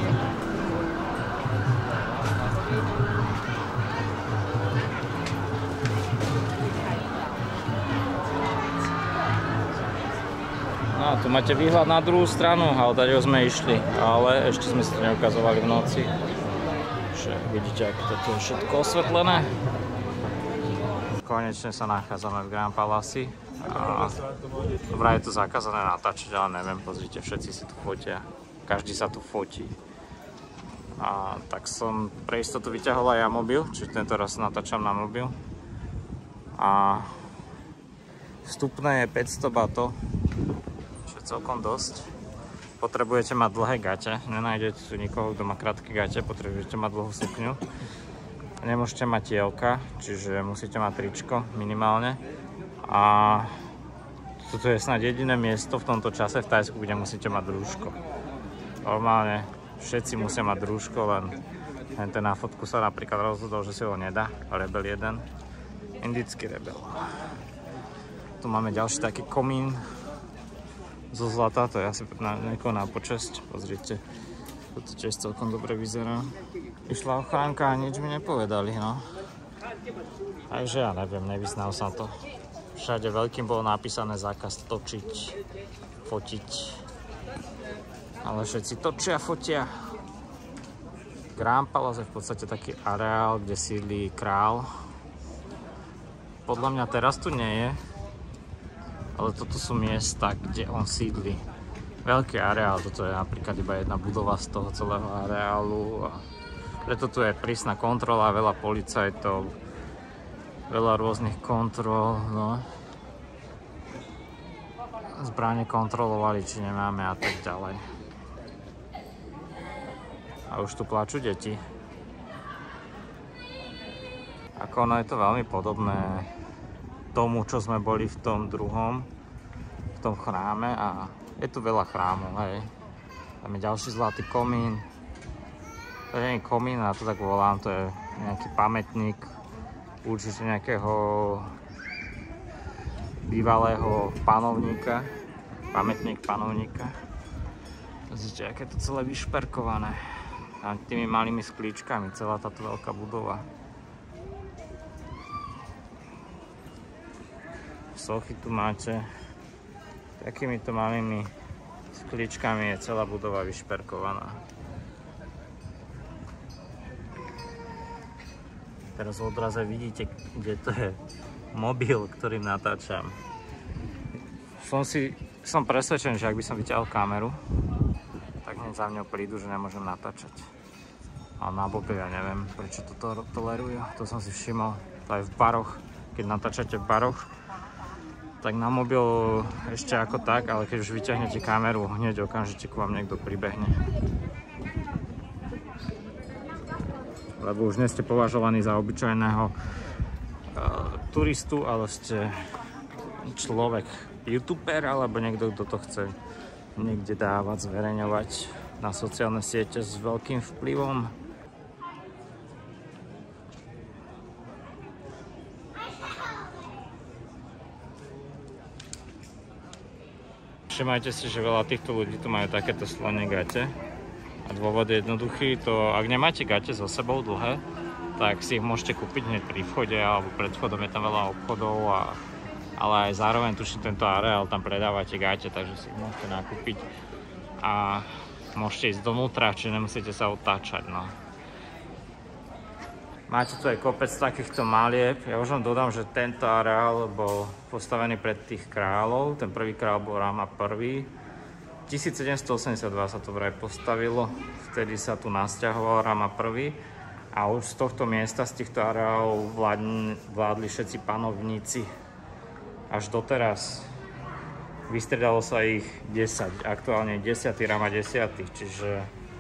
No, tu máte výhľad na druhú stranu, ale tady sme išli, ale ešte sme si to neukazovali v noci. Že vidíte, ako toto je všetko osvetlené. Konečne sa nachádzame v Grand Palace a vraj je to zakázané natáčať, ale neviem, pozrite, všetci si tu fotia, každý sa tu fotí. A tak som pre istotu vyťahol aj ja mobil, čiže tento raz natáčam na mobil. A vstupné je päťsto batov. Celkom dosť. Potrebujete mať dlhé gate, nenájdete tu nikoho, kto má krátke gate, potrebujete mať dlhú sukňu. Nemôžete mať tielka, čiže musíte mať tričko minimálne. A toto je snad jediné miesto v tomto čase v Thajsku, kde musíte mať rúško. Normálne všetci musia mať rúško, len ten na fotku sa napríklad rozhodol, že si ho nedá. Rebel jeden. Indický rebel. Tu máme ďalší taký komín zo zlata, to je asi na niekoho na počesť. Pozrite, toto tiež celkom dobre vyzerá. Išla ochránka a nič mi nepovedali, no. Takže ja neviem, nevyznal sa to. Všade veľkým bolo napísané zákaz točiť, fotiť. Ale všetci točia, fotia. Grand Palace je v podstate taký areál, kde sídli král. Podľa mňa teraz tu nie je. Ale toto sú miesta, kde on sídli. Veľký areál, toto je napríklad iba jedna budova z toho celého areálu. A preto tu je prísna kontrola, veľa policajtov, veľa rôznych kontrol. No. Zbrane kontrolovali, či nemáme a tak ďalej. A už tu plačú deti. Ako ono je to veľmi podobné tomu, čo sme boli v tom druhom, v tom chráme a je tu veľa chrámov, hej. Tam je ďalší zlatý komín. To nie je komín, ja to tak volám, to je nejaký pamätník určite nejakého bývalého panovníka. Pamätník panovníka. Pozrite, aké je to celé vyšperkované. A tými malými sklíčkami, celá táto veľká budova. Sochy tu máte, takýmito malými skličkami je celá budova vyšperkovaná. Teraz v odraze vidíte, kde to je mobil, ktorým natáčam. Som si, som presvedčený, že ak by som vyťahol kameru, tak hneď za mňou prídu, že nemôžem natáčať. A na bobe ja neviem, prečo to tolerujú, to som si všimol. To aj v baroch, keď natáčate v baroch, tak na mobil ešte ako tak, ale keď už vyťahnete kameru, hneď okamžite ku vám niekto pribehne. Lebo už nie ste považovaní za obyčajného uh, turistu, ale ste človek, youtuber, alebo niekto, kto to chce niekde dávať, zverejňovať na sociálne siete s veľkým vplyvom. Všimajte si, že veľa týchto ľudí tu majú takéto slonie gate. A dôvod je jednoduchý, to ak nemáte gate so sebou dlhé, tak si ich môžete kúpiť hneď pri vchode, alebo pred vchodom je tam veľa obchodov, a, ale aj zároveň tuším tento areál, tam predávate gate, takže si ich môžete nakúpiť a môžete ísť dovnútra, či nemusíte sa otáčať. No. Máte tu aj kopec takýchto malieb. Ja už len dodám, že tento areál bol postavený pred tých kráľov. Ten prvý kráľ bol Rama prvý. tisícsedemstoosemdesiatdva sa to vraj postavilo. Vtedy sa tu nasťahoval Rama prvý. A už z tohto miesta, z týchto areálov vládli, vládli všetci panovníci až doteraz. Vystredalo sa ich desať, aktuálne desiaty Rama desiaty, čiže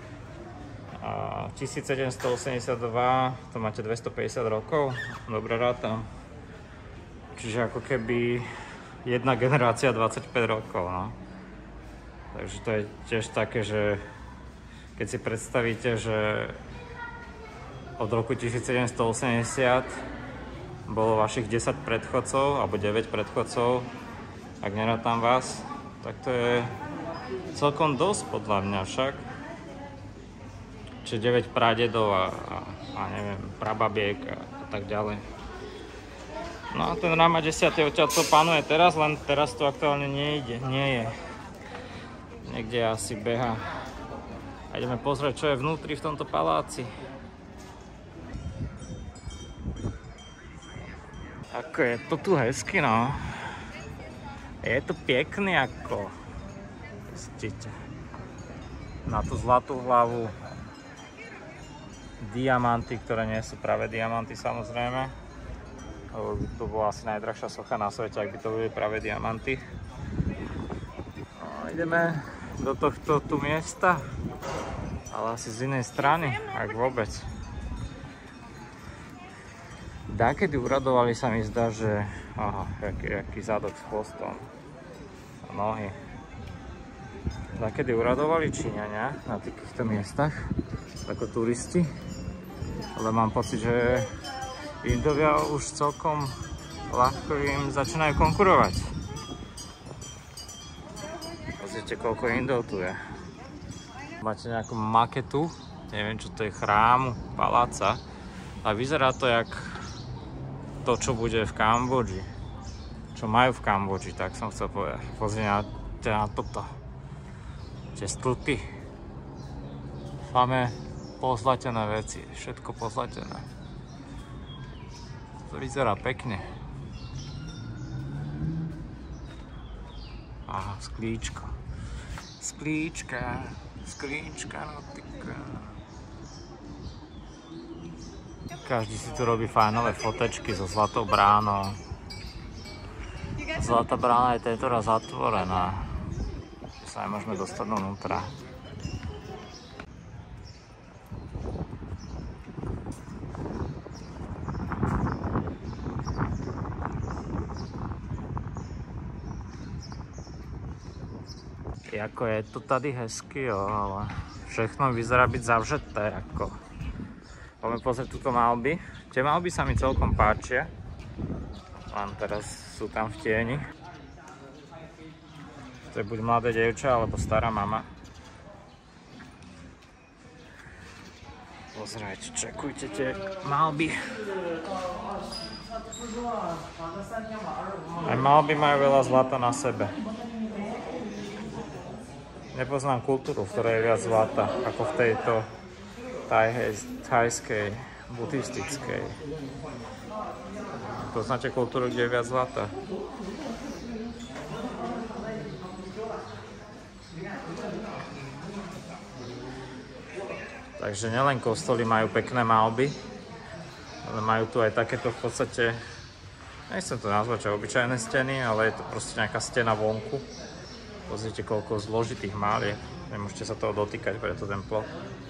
tisícsedemstoosemdesiatdva, to máte dvestopäťdesiat rokov, dobre rátam. Čiže ako keby jedna generácia dvadsaťpäť rokov, no. Takže to je tiež také, že keď si predstavíte, že od roku tisícsedemstoosemdesiat bolo vašich desať predchodcov, alebo deväť predchodcov, ak nerátam vás, tak to je celkom dosť podľa mňa však. Čiže deväť pradedov a, a, a neviem, prababiek a, a tak ďalej. No a ten Rama desať odtiaľ to panuje teraz, len teraz to aktuálne nejde, nie je. Niekde asi beha. A ideme pozrieť, čo je vnútri v tomto paláci. Ako je to tu hezky, no. Je to pekný ako. Vidíte. Na tú zlatú hlavu. Diamanty, ktoré nie sú práve diamanty samozrejme. Lebo by to bola asi najdrahšia socha na svete, ak by to boli práve diamanty. No, ideme do tohto tu miesta. Ale asi z inej strany, ak vôbec. Dakedy uradovali sa mi zdá, že aha, jaký, jaký zadok s chvostom a nohy. Dakedy uradovali Číňania na týchto miestach ako turisti, ale mám pocit, že Indovia už celkom ľahko im začínajú konkurovať. Pozrite, koľko Indov tu je. Máte nejakú maketu, neviem čo to je, chrámu, paláca, a vyzerá to jak to, čo bude v Kambodži, čo majú v Kambodži, tak som chcel povedať. Pozrite na toto, tie stĺpy, máme pozlatené veci, všetko pozlatené. To vyzerá pekne. Aha, sklíčko, sklíčka, sklíčka, no tyka. Každý si tu robí fajnové fotečky so Zlatou bránou. Zlatá brána je tento raz zatvorená. Sa aj môžeme dostať dovnútra. Jako je to tady hezky, jo, ale všechno vyzerá byť zavřeté, ako. Poďme pozrieť túto malby. Tie malby sa mi celkom páčia. Len teraz sú tam v tieni. To je buď mladé dievča, alebo stará mama. Pozrieť, čekujte tie malby. Aj malby majú veľa zlata na sebe. Nepoznám kultúru, v ktorej je viac zlata, ako v tejto thajskej, buddhistickej. Poznáte kultúru, kde je viac zlata? Takže nielen kostoly majú pekné malby, ale majú tu aj takéto v podstate, nechcem to nazvať, že obyčajné steny, ale je to proste nejaká stena vonku. Pozrite, koľko zložitých máliek. Nemôžete sa toho dotýkať, preto ten plot.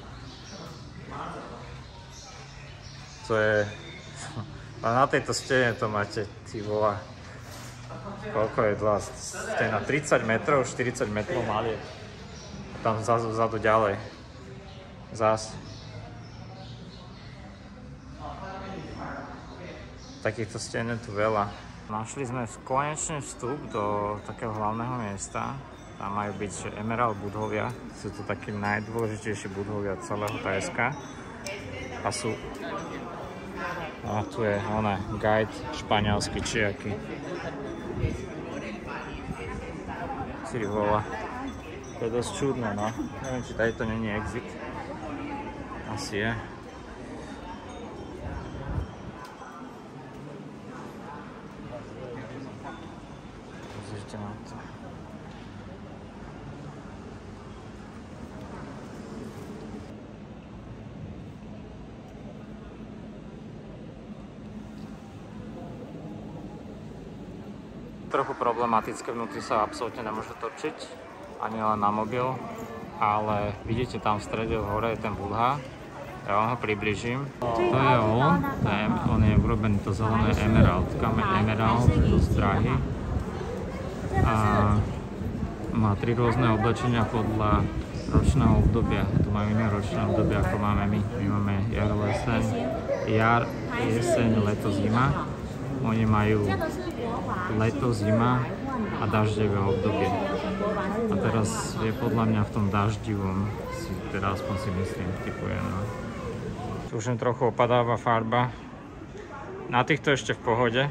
To je... Ale na tejto stene to máte, ty vole, koľko je dlhá stena? tridsať metrov, štyridsať metrov maliek. Tam vzadu, vzadu ďalej. Zás. Takýchto stien je tu veľa. Našli sme konečne vstup do takého hlavného miesta. Tam majú byť Emerald budhovia. Sú to takí najdôležitejší budhovia celého Thajska. A sú... A tu je oné, guide španielsky či aký. Si vola. To je dosť čudné, no. Neviem, či tady to není exit. Asi je. Pozrite na to. trochu problematické, vnútri sa absolútne nemôže točiť, ani len na mobil, ale vidíte tam v strede hore je ten Buddha. Ja vám ho približím. To je on, to je, on je urobený to zelené emerald, kameň emerald, dosť drahý. A má tri rôzne oblečenia podľa ročného obdobia. Tu majú iné ročné obdobia, ako máme my. My máme jar, jeseň, jar, jeseň, leto, zima. Oni majú leto, zima a dažďové obdobie. A teraz je podľa mňa v tom daždivom, si, teda aspoň si myslím, typujem. No. Tu už trochu opadáva farba. Na týchto ešte v pohode.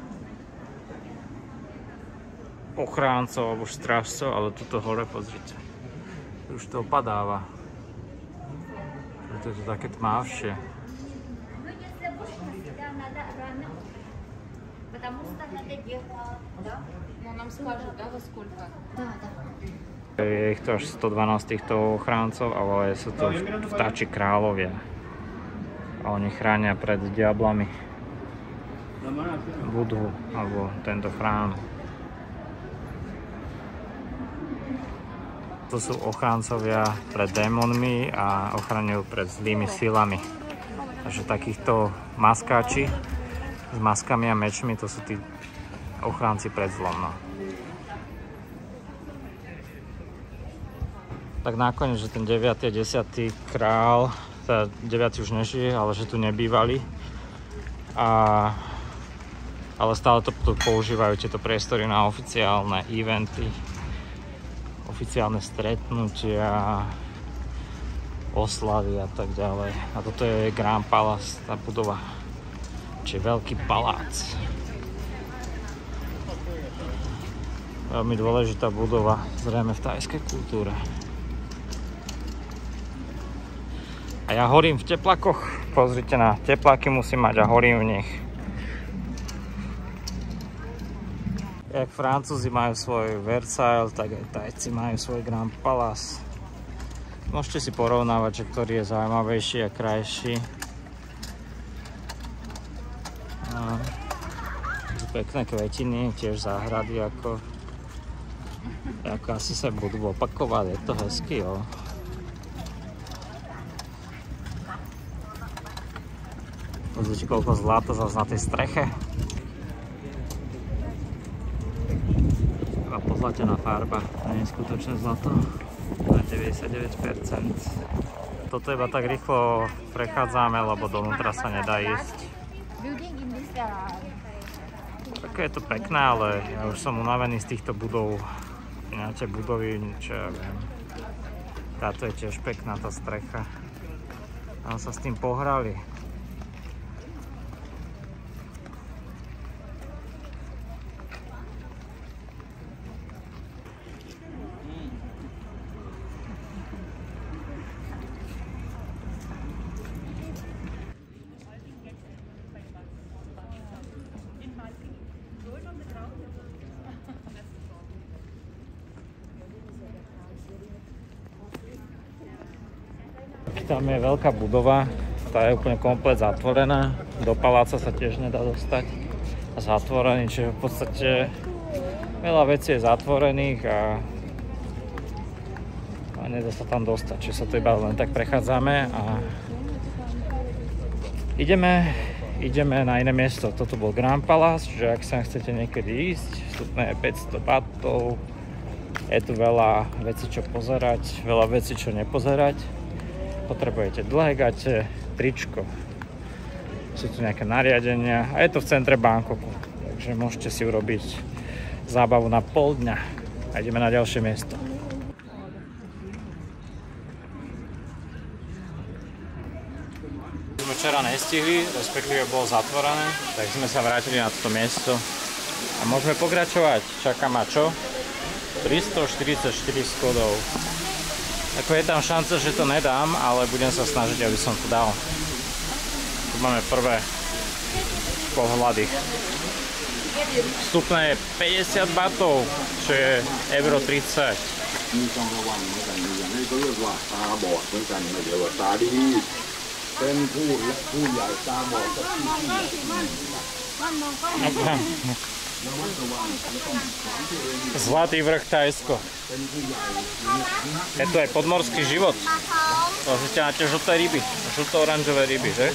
Ochráncov alebo strážcov, ale tuto hore pozrite. Už to opadáva. Preto je to také tmavšie. Je ich to až sto dvanásť týchto ochráncov, ale sú to vtáči kráľovia. A oni chránia pred diablami Budhu, alebo tento chrám. To sú ochráncovia pred démonmi a ochraňujú pred zlými silami. Takže takýchto maskáči s maskami a mečmi, to sú tí ochránci pred zlom. No. Tak nakoniec, že ten deviaty a desiaty král, teda deviaty už nežije, ale že tu nebývali. A, ale stále to tu používajú tieto priestory na oficiálne eventy, oficiálne stretnutia, oslavy a tak ďalej. A toto je Grand Palace, tá budova, čiže veľký palác. Veľmi dôležitá budova, zrejme v thajskej kultúre. A ja horím v teplákoch. Pozrite na tepláky musím mať a horím v nich. Jak Francúzi majú svoj Versailles, tak aj Tajci majú svoj Grand Palace. Môžete si porovnávať, že ktorý je zaujímavejší a krajší. No, pekné kvetiny, tiež záhrady, ako, ako asi sa budú opakovať. Je to hezky, jo. Pozrite, koľko zlata zase na tej streche. Iba pozlatená farba, to nie je skutočné zlato. Na deväťdesiatdeväť percent. Toto iba tak rýchlo prechádzame, lebo dovnútra sa nedá ísť. Také je to pekné, ale ja už som unavený z týchto budov. Ináče budovy, čo ja viem. Táto je tiež pekná, tá strecha. Tam sa s tým pohrali. Tam je veľká budova, tá je úplne komplet zatvorená, do paláca sa tiež nedá dostať a zatvorený, čiže v podstate veľa vecí je zatvorených a, a nedá sa tam dostať, čiže sa to iba len tak prechádzame a ideme, ideme na iné miesto. Toto bol Grand Palace, čiže ak sa chcete niekedy ísť, vstupné je päťsto batov, je tu veľa vecí čo pozerať, veľa vecí čo nepozerať. Potrebujete dlhé gate, tričko, sú tu nejaké nariadenia a je to v centre Bangkoku, takže môžete si urobiť zábavu na pol dňa a ideme na ďalšie miesto. Sme včera nestihli, respektíve bolo zatvorené, tak sme sa vrátili na toto miesto a môžeme pokračovať. Čaká ma čo? tristoštyridsaťštyri schodov. Ako je tam šanca, že to nedám, ale budem sa snažiť, aby som to dal. Tu máme prvé pohľady. Vstupné je päťdesiat batov, čo je euro tridsať. Zlatý vrch Thajsko. Je tu aj podmorský život. Pozrite na tie žlté ryby, žlto-oranžové ryby, že?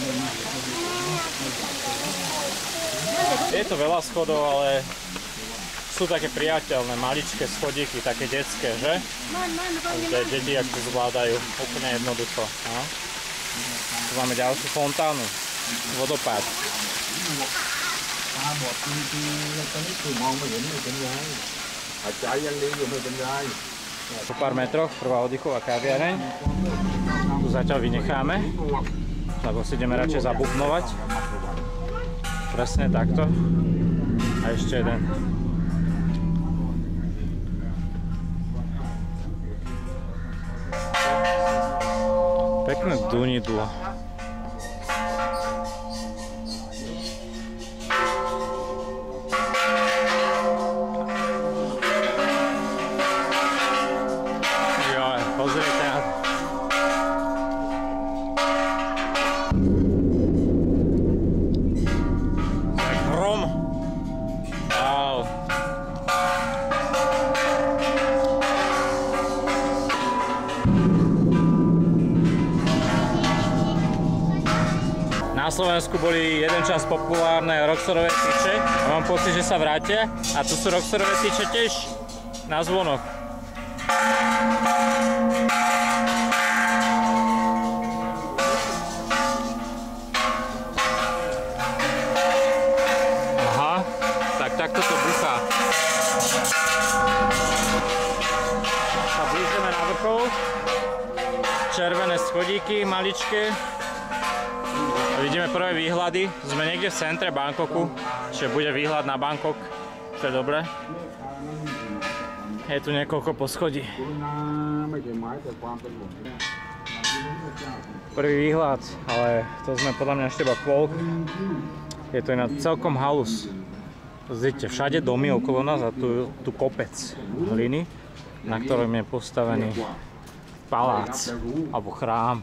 Je to veľa schodov, ale sú také priateľné, maličké schodíky, také detské, že? Kde deti ak to zvládajú úplne jednoducho. No? Tu máme ďalšiu fontánu, vodopád. Po pár metroch prvá oddychová kaviareň. Tu zatiaľ vynecháme, lebo si ideme radšej zabubnovať. Presne takto. A ešte jeden. Pekné dunidlo. Joj, pozrite na to. Tak hrom. Wow. Na Slovensku boli jeden čas populárne Roxorové tyče a mám pocit, že sa vrátia a tu sú Roxorové tyče tiež na zvonoch. Aha, tak takto to buchá. A blížime na vrchol. Červené schodíky, maličké. Vidíme prvé výhľady, sme niekde v centre Bangkoku, čiže bude výhľad na Bangkok, čo je dobré. Je tu niekoľko poschodí. Prvý výhľad, ale to sme podľa mňa ešte iba polk. Je to inak celkom halus. Vidíte, všade domy okolo nás a tu, tu kopec hliny, na ktorom je postavený palác alebo chrám.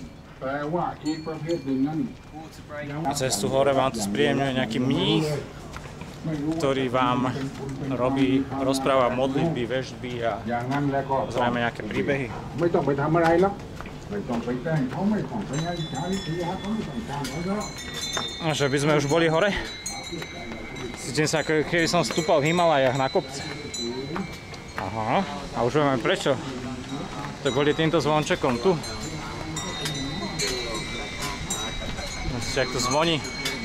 Cestu hore vám tu spríjemňuje nejaký mních, ktorý vám robí, rozpráva modlitby, veštby a zrejme nejaké príbehy. A že by sme už boli hore? Cítim sa, ako keby som stúpal v Himalajách na kopce. Aha, a už vieme prečo. To kvôli týmto zvončekom tu. Myslíte, jak to zvoní?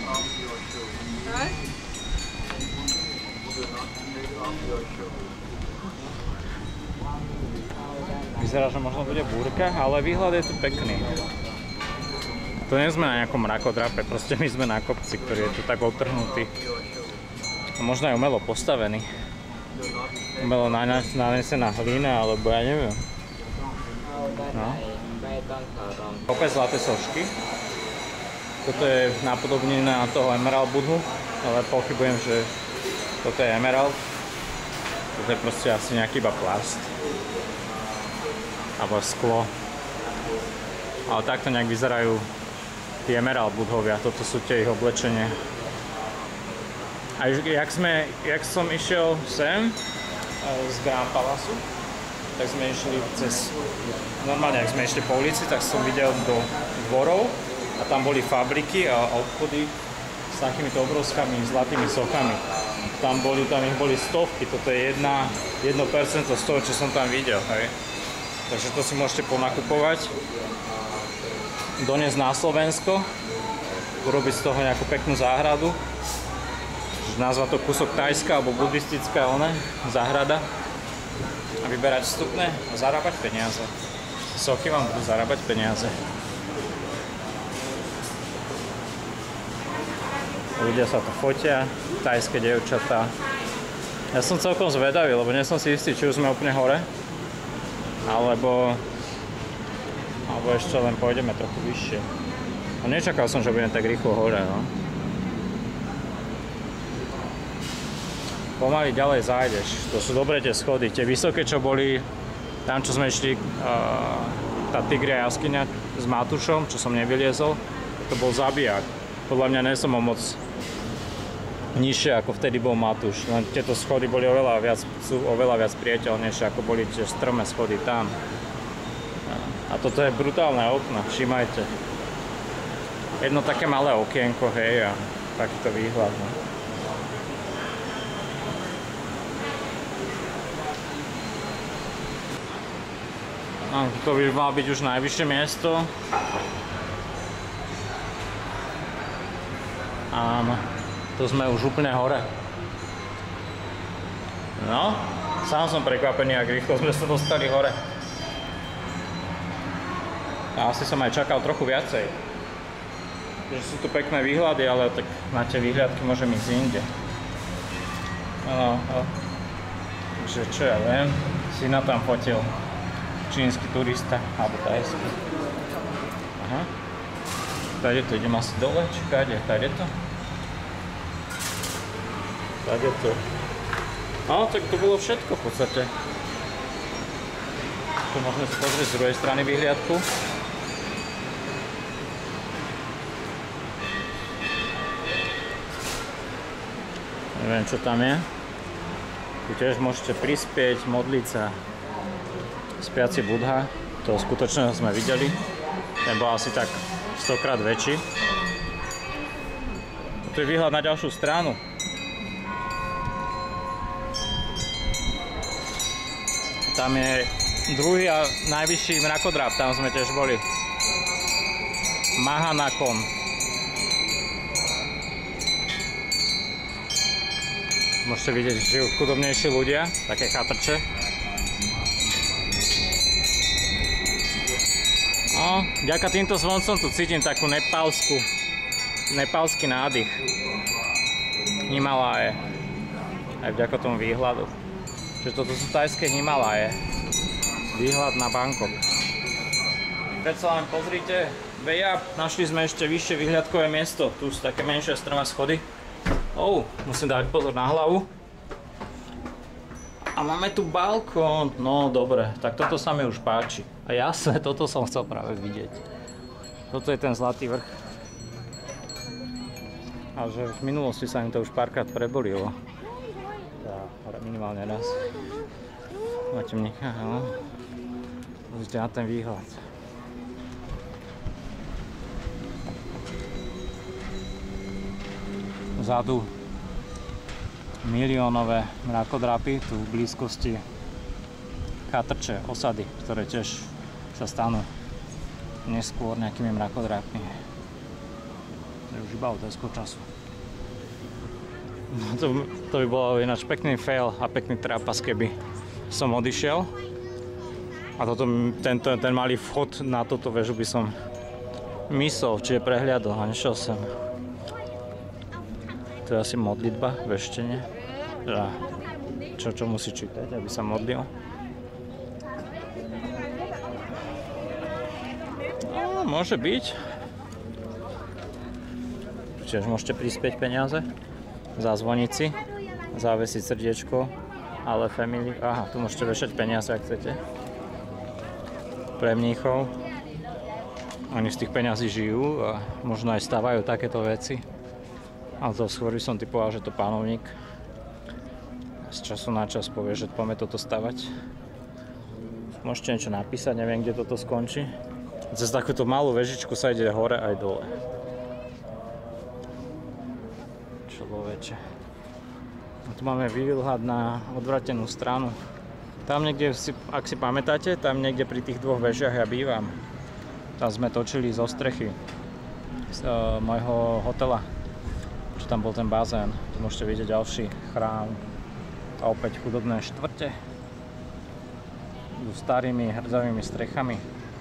Vyzerá, že možno bude búrka, ale výhľad je tu pekný. To nie sme na nejakom mrakodrape, proste my sme na kopci, ktorý je tu tak otrhnutý. A možno aj umelo postavený. Umelo nanesená hlina, alebo ja neviem. No. Kopec zlaté sošky. Toto je napodobnená na toho Emerald Budhu, ale pochybujem, že toto je Emerald. Toto je proste asi nejaký iba plast. Alebo sklo. Ale takto nejak vyzerajú tí Emerald Budhovia, toto sú tie ich oblečenie. A jak, sme, jak som išiel sem z Grand Palasu, tak sme išli cez, normálne, ak sme išli po ulici, tak som videl do dvorov a tam boli fabriky a obchody s takýmito obrovskými zlatými sochami. Tam, boli, tam ich boli stovky, toto je jedna, jedno percento z toho, čo som tam videl. Hej. Takže to si môžete ponakupovať, doniesť na Slovensko, urobiť z toho nejakú peknú záhradu, nazvať to kúsok Thajska alebo buddhistická one, záhrada a vyberať vstupné a zarábať peniaze. Sochy vám budú zarábať peniaze. Ľudia sa tu fotia, thajské dievčatá. Ja som celkom zvedavý, lebo nie som si istý, či už sme úplne hore, alebo, alebo ešte len pôjdeme trochu vyššie. No nečakal som, že budem tak rýchlo hore, no. Pomaly ďalej zájdeš, to sú dobré tie schody, tie vysoké, čo boli tam, čo sme išli, uh, tá tigria jaskyňa s Matušom, čo som nevyliezol, to bol zabijak. Podľa mňa nie som ho moc nižšie ako vtedy bol Matúš. Len tieto schody boli oveľa viac, sú oveľa viac priateľnejšie ako boli tie strmé schody tam. A toto je brutálne okno, všimajte. Jedno také malé okienko, hej, a takýto výhľad. No. No, to by mal byť už najvyššie miesto. A to sme už úplne hore. No, sám som prekvapený, ak rýchlo sme sa dostali hore. A asi som aj čakal trochu viacej. Že sú tu pekné výhľady, ale tak na tie výhľadky môžem ísť inde. No, no. Takže čo ja viem, si na tam fotil. Čínsky turista, alebo tajský. Aha. Tady to idem asi dole, či kade? Tady to? Tady to. No, tak to bolo všetko v podstate. Tu môžeme si pozrieť z druhej strany výhliadku. Neviem, čo tam je. Tu tiež môžete prispieť, modliť sa. Spiaci Budha, to skutočného sme videli, ten bol asi tak stokrát väčší. Tu je výhľad na ďalšiu stranu. Tam je druhý a najvyšší mrakodráp, tam sme tiež boli. Mahanakon. Môžete vidieť, že žijú chudobnejší ľudia, také chatrče. No, vďaka týmto sloncom tu cítim takú nepálsku, nepálsky nádych. Himaláje. Aj vďaka tomu výhľadu. Čiže toto sú tajské Himaláje. Výhľad na Bangkok. Predsa len pozrite, Vejap, našli sme ešte vyššie výhľadkové miesto. Tu sú také menšie strmé schody. Oh, musím dať pozor na hlavu. A máme tu balkón. No dobre, tak toto sa mi už páči. A jasne, toto som chcel práve vidieť. Toto je ten Zlatý vrch. A že v minulosti sa im to už párkrát prebolilo. Tá, minimálne raz. Na temníka, no. Pozrite na ten výhľad. Vzadu miliónové mrakodrapy tu v blízkosti chatrče, osady, ktoré tiež sa stanú neskôr nejakými mrakodrápmi. To je už iba otázka času. No to, to by bolo ináč pekný fail a pekný trápas, keby som odišiel. A toto, tento, ten malý vchod na toto väžu by som myslel, čiže prehliadol a nešiel sem. To je asi modlitba, veštenie. Čo, čo musí čítať, aby sa modlil. No, môže byť. Čiže môžete prispieť peniaze, zazvoniť si, zavesiť srdiečko, ale family. Aha, tu môžete vešať peniaze, ak chcete. Pre mníchov. Oni z tých peniazí žijú a možno aj stávajú takéto veci. Ale to skôr by som typoval, že to pánovník z času na čas povie, že poďme toto stavať. Môžete niečo napísať, neviem, kde toto skončí. Cez takúto malú vežičku sa ide hore aj dole. Človeče. A tu máme výhľad na odvratenú stranu. Tam niekde, ak si pamätáte, tam niekde pri tých dvoch vežiach ja bývam. Tam sme točili zo strechy z uh, môjho hotela. Tam bol ten bazén, tu môžete vidieť ďalší chrám a opäť chudobné štvrte so starými hrdzavými strechami.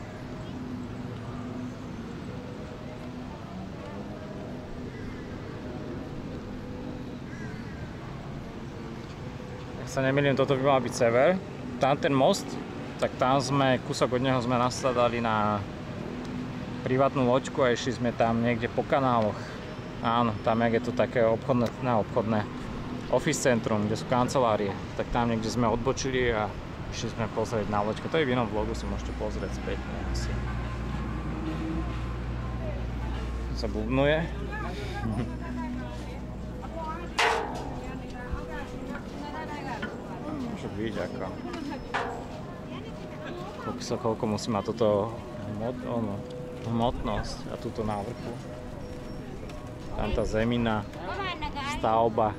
Ak sa nemýlim, toto by mal byť sever. Tam ten most, tak tam sme, kúsok od neho sme nasadali na privátnu loďku a išli sme tam niekde po kanáloch. Áno, tam je to také obchodné, ne obchodné, office centrum, kde sú kancelárie. Tak tam niekde sme odbočili a išli sme pozrieť na loďku. To je v inom vlogu, si môžete pozrieť späť. Asi. Sa bubnuje. byť, ako... Koľko, koľko musí mať toto hmot, ono, hmotnosť a túto na vrchu. Tam tá zemina, stavba.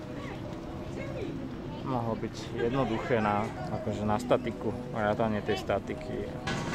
Mohlo byť jednoduché na, akože na statiku, rátanie tej statiky.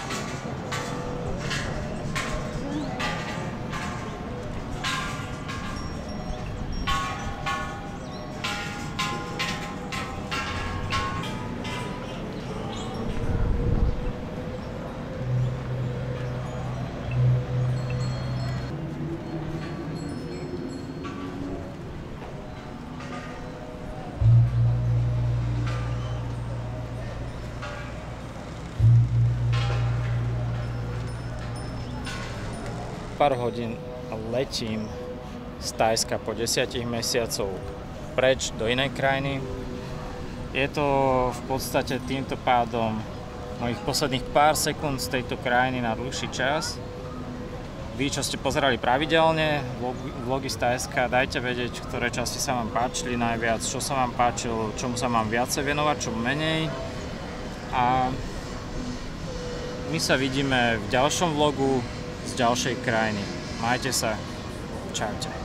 Pár hodín letím z Thajska po desiatich mesiacov preč do inej krajiny. Je to v podstate týmto pádom mojich posledných pár sekúnd z tejto krajiny na dlhší čas. Vy, čo ste pozerali pravidelne vlogy z Thajska, dajte vedieť, ktoré časti sa vám páčili najviac, čo sa vám páčilo, čomu sa vám viacej venovať, čo menej. A my sa vidíme v ďalšom vlogu z ďalšej krajiny. Majte sa. Čaute.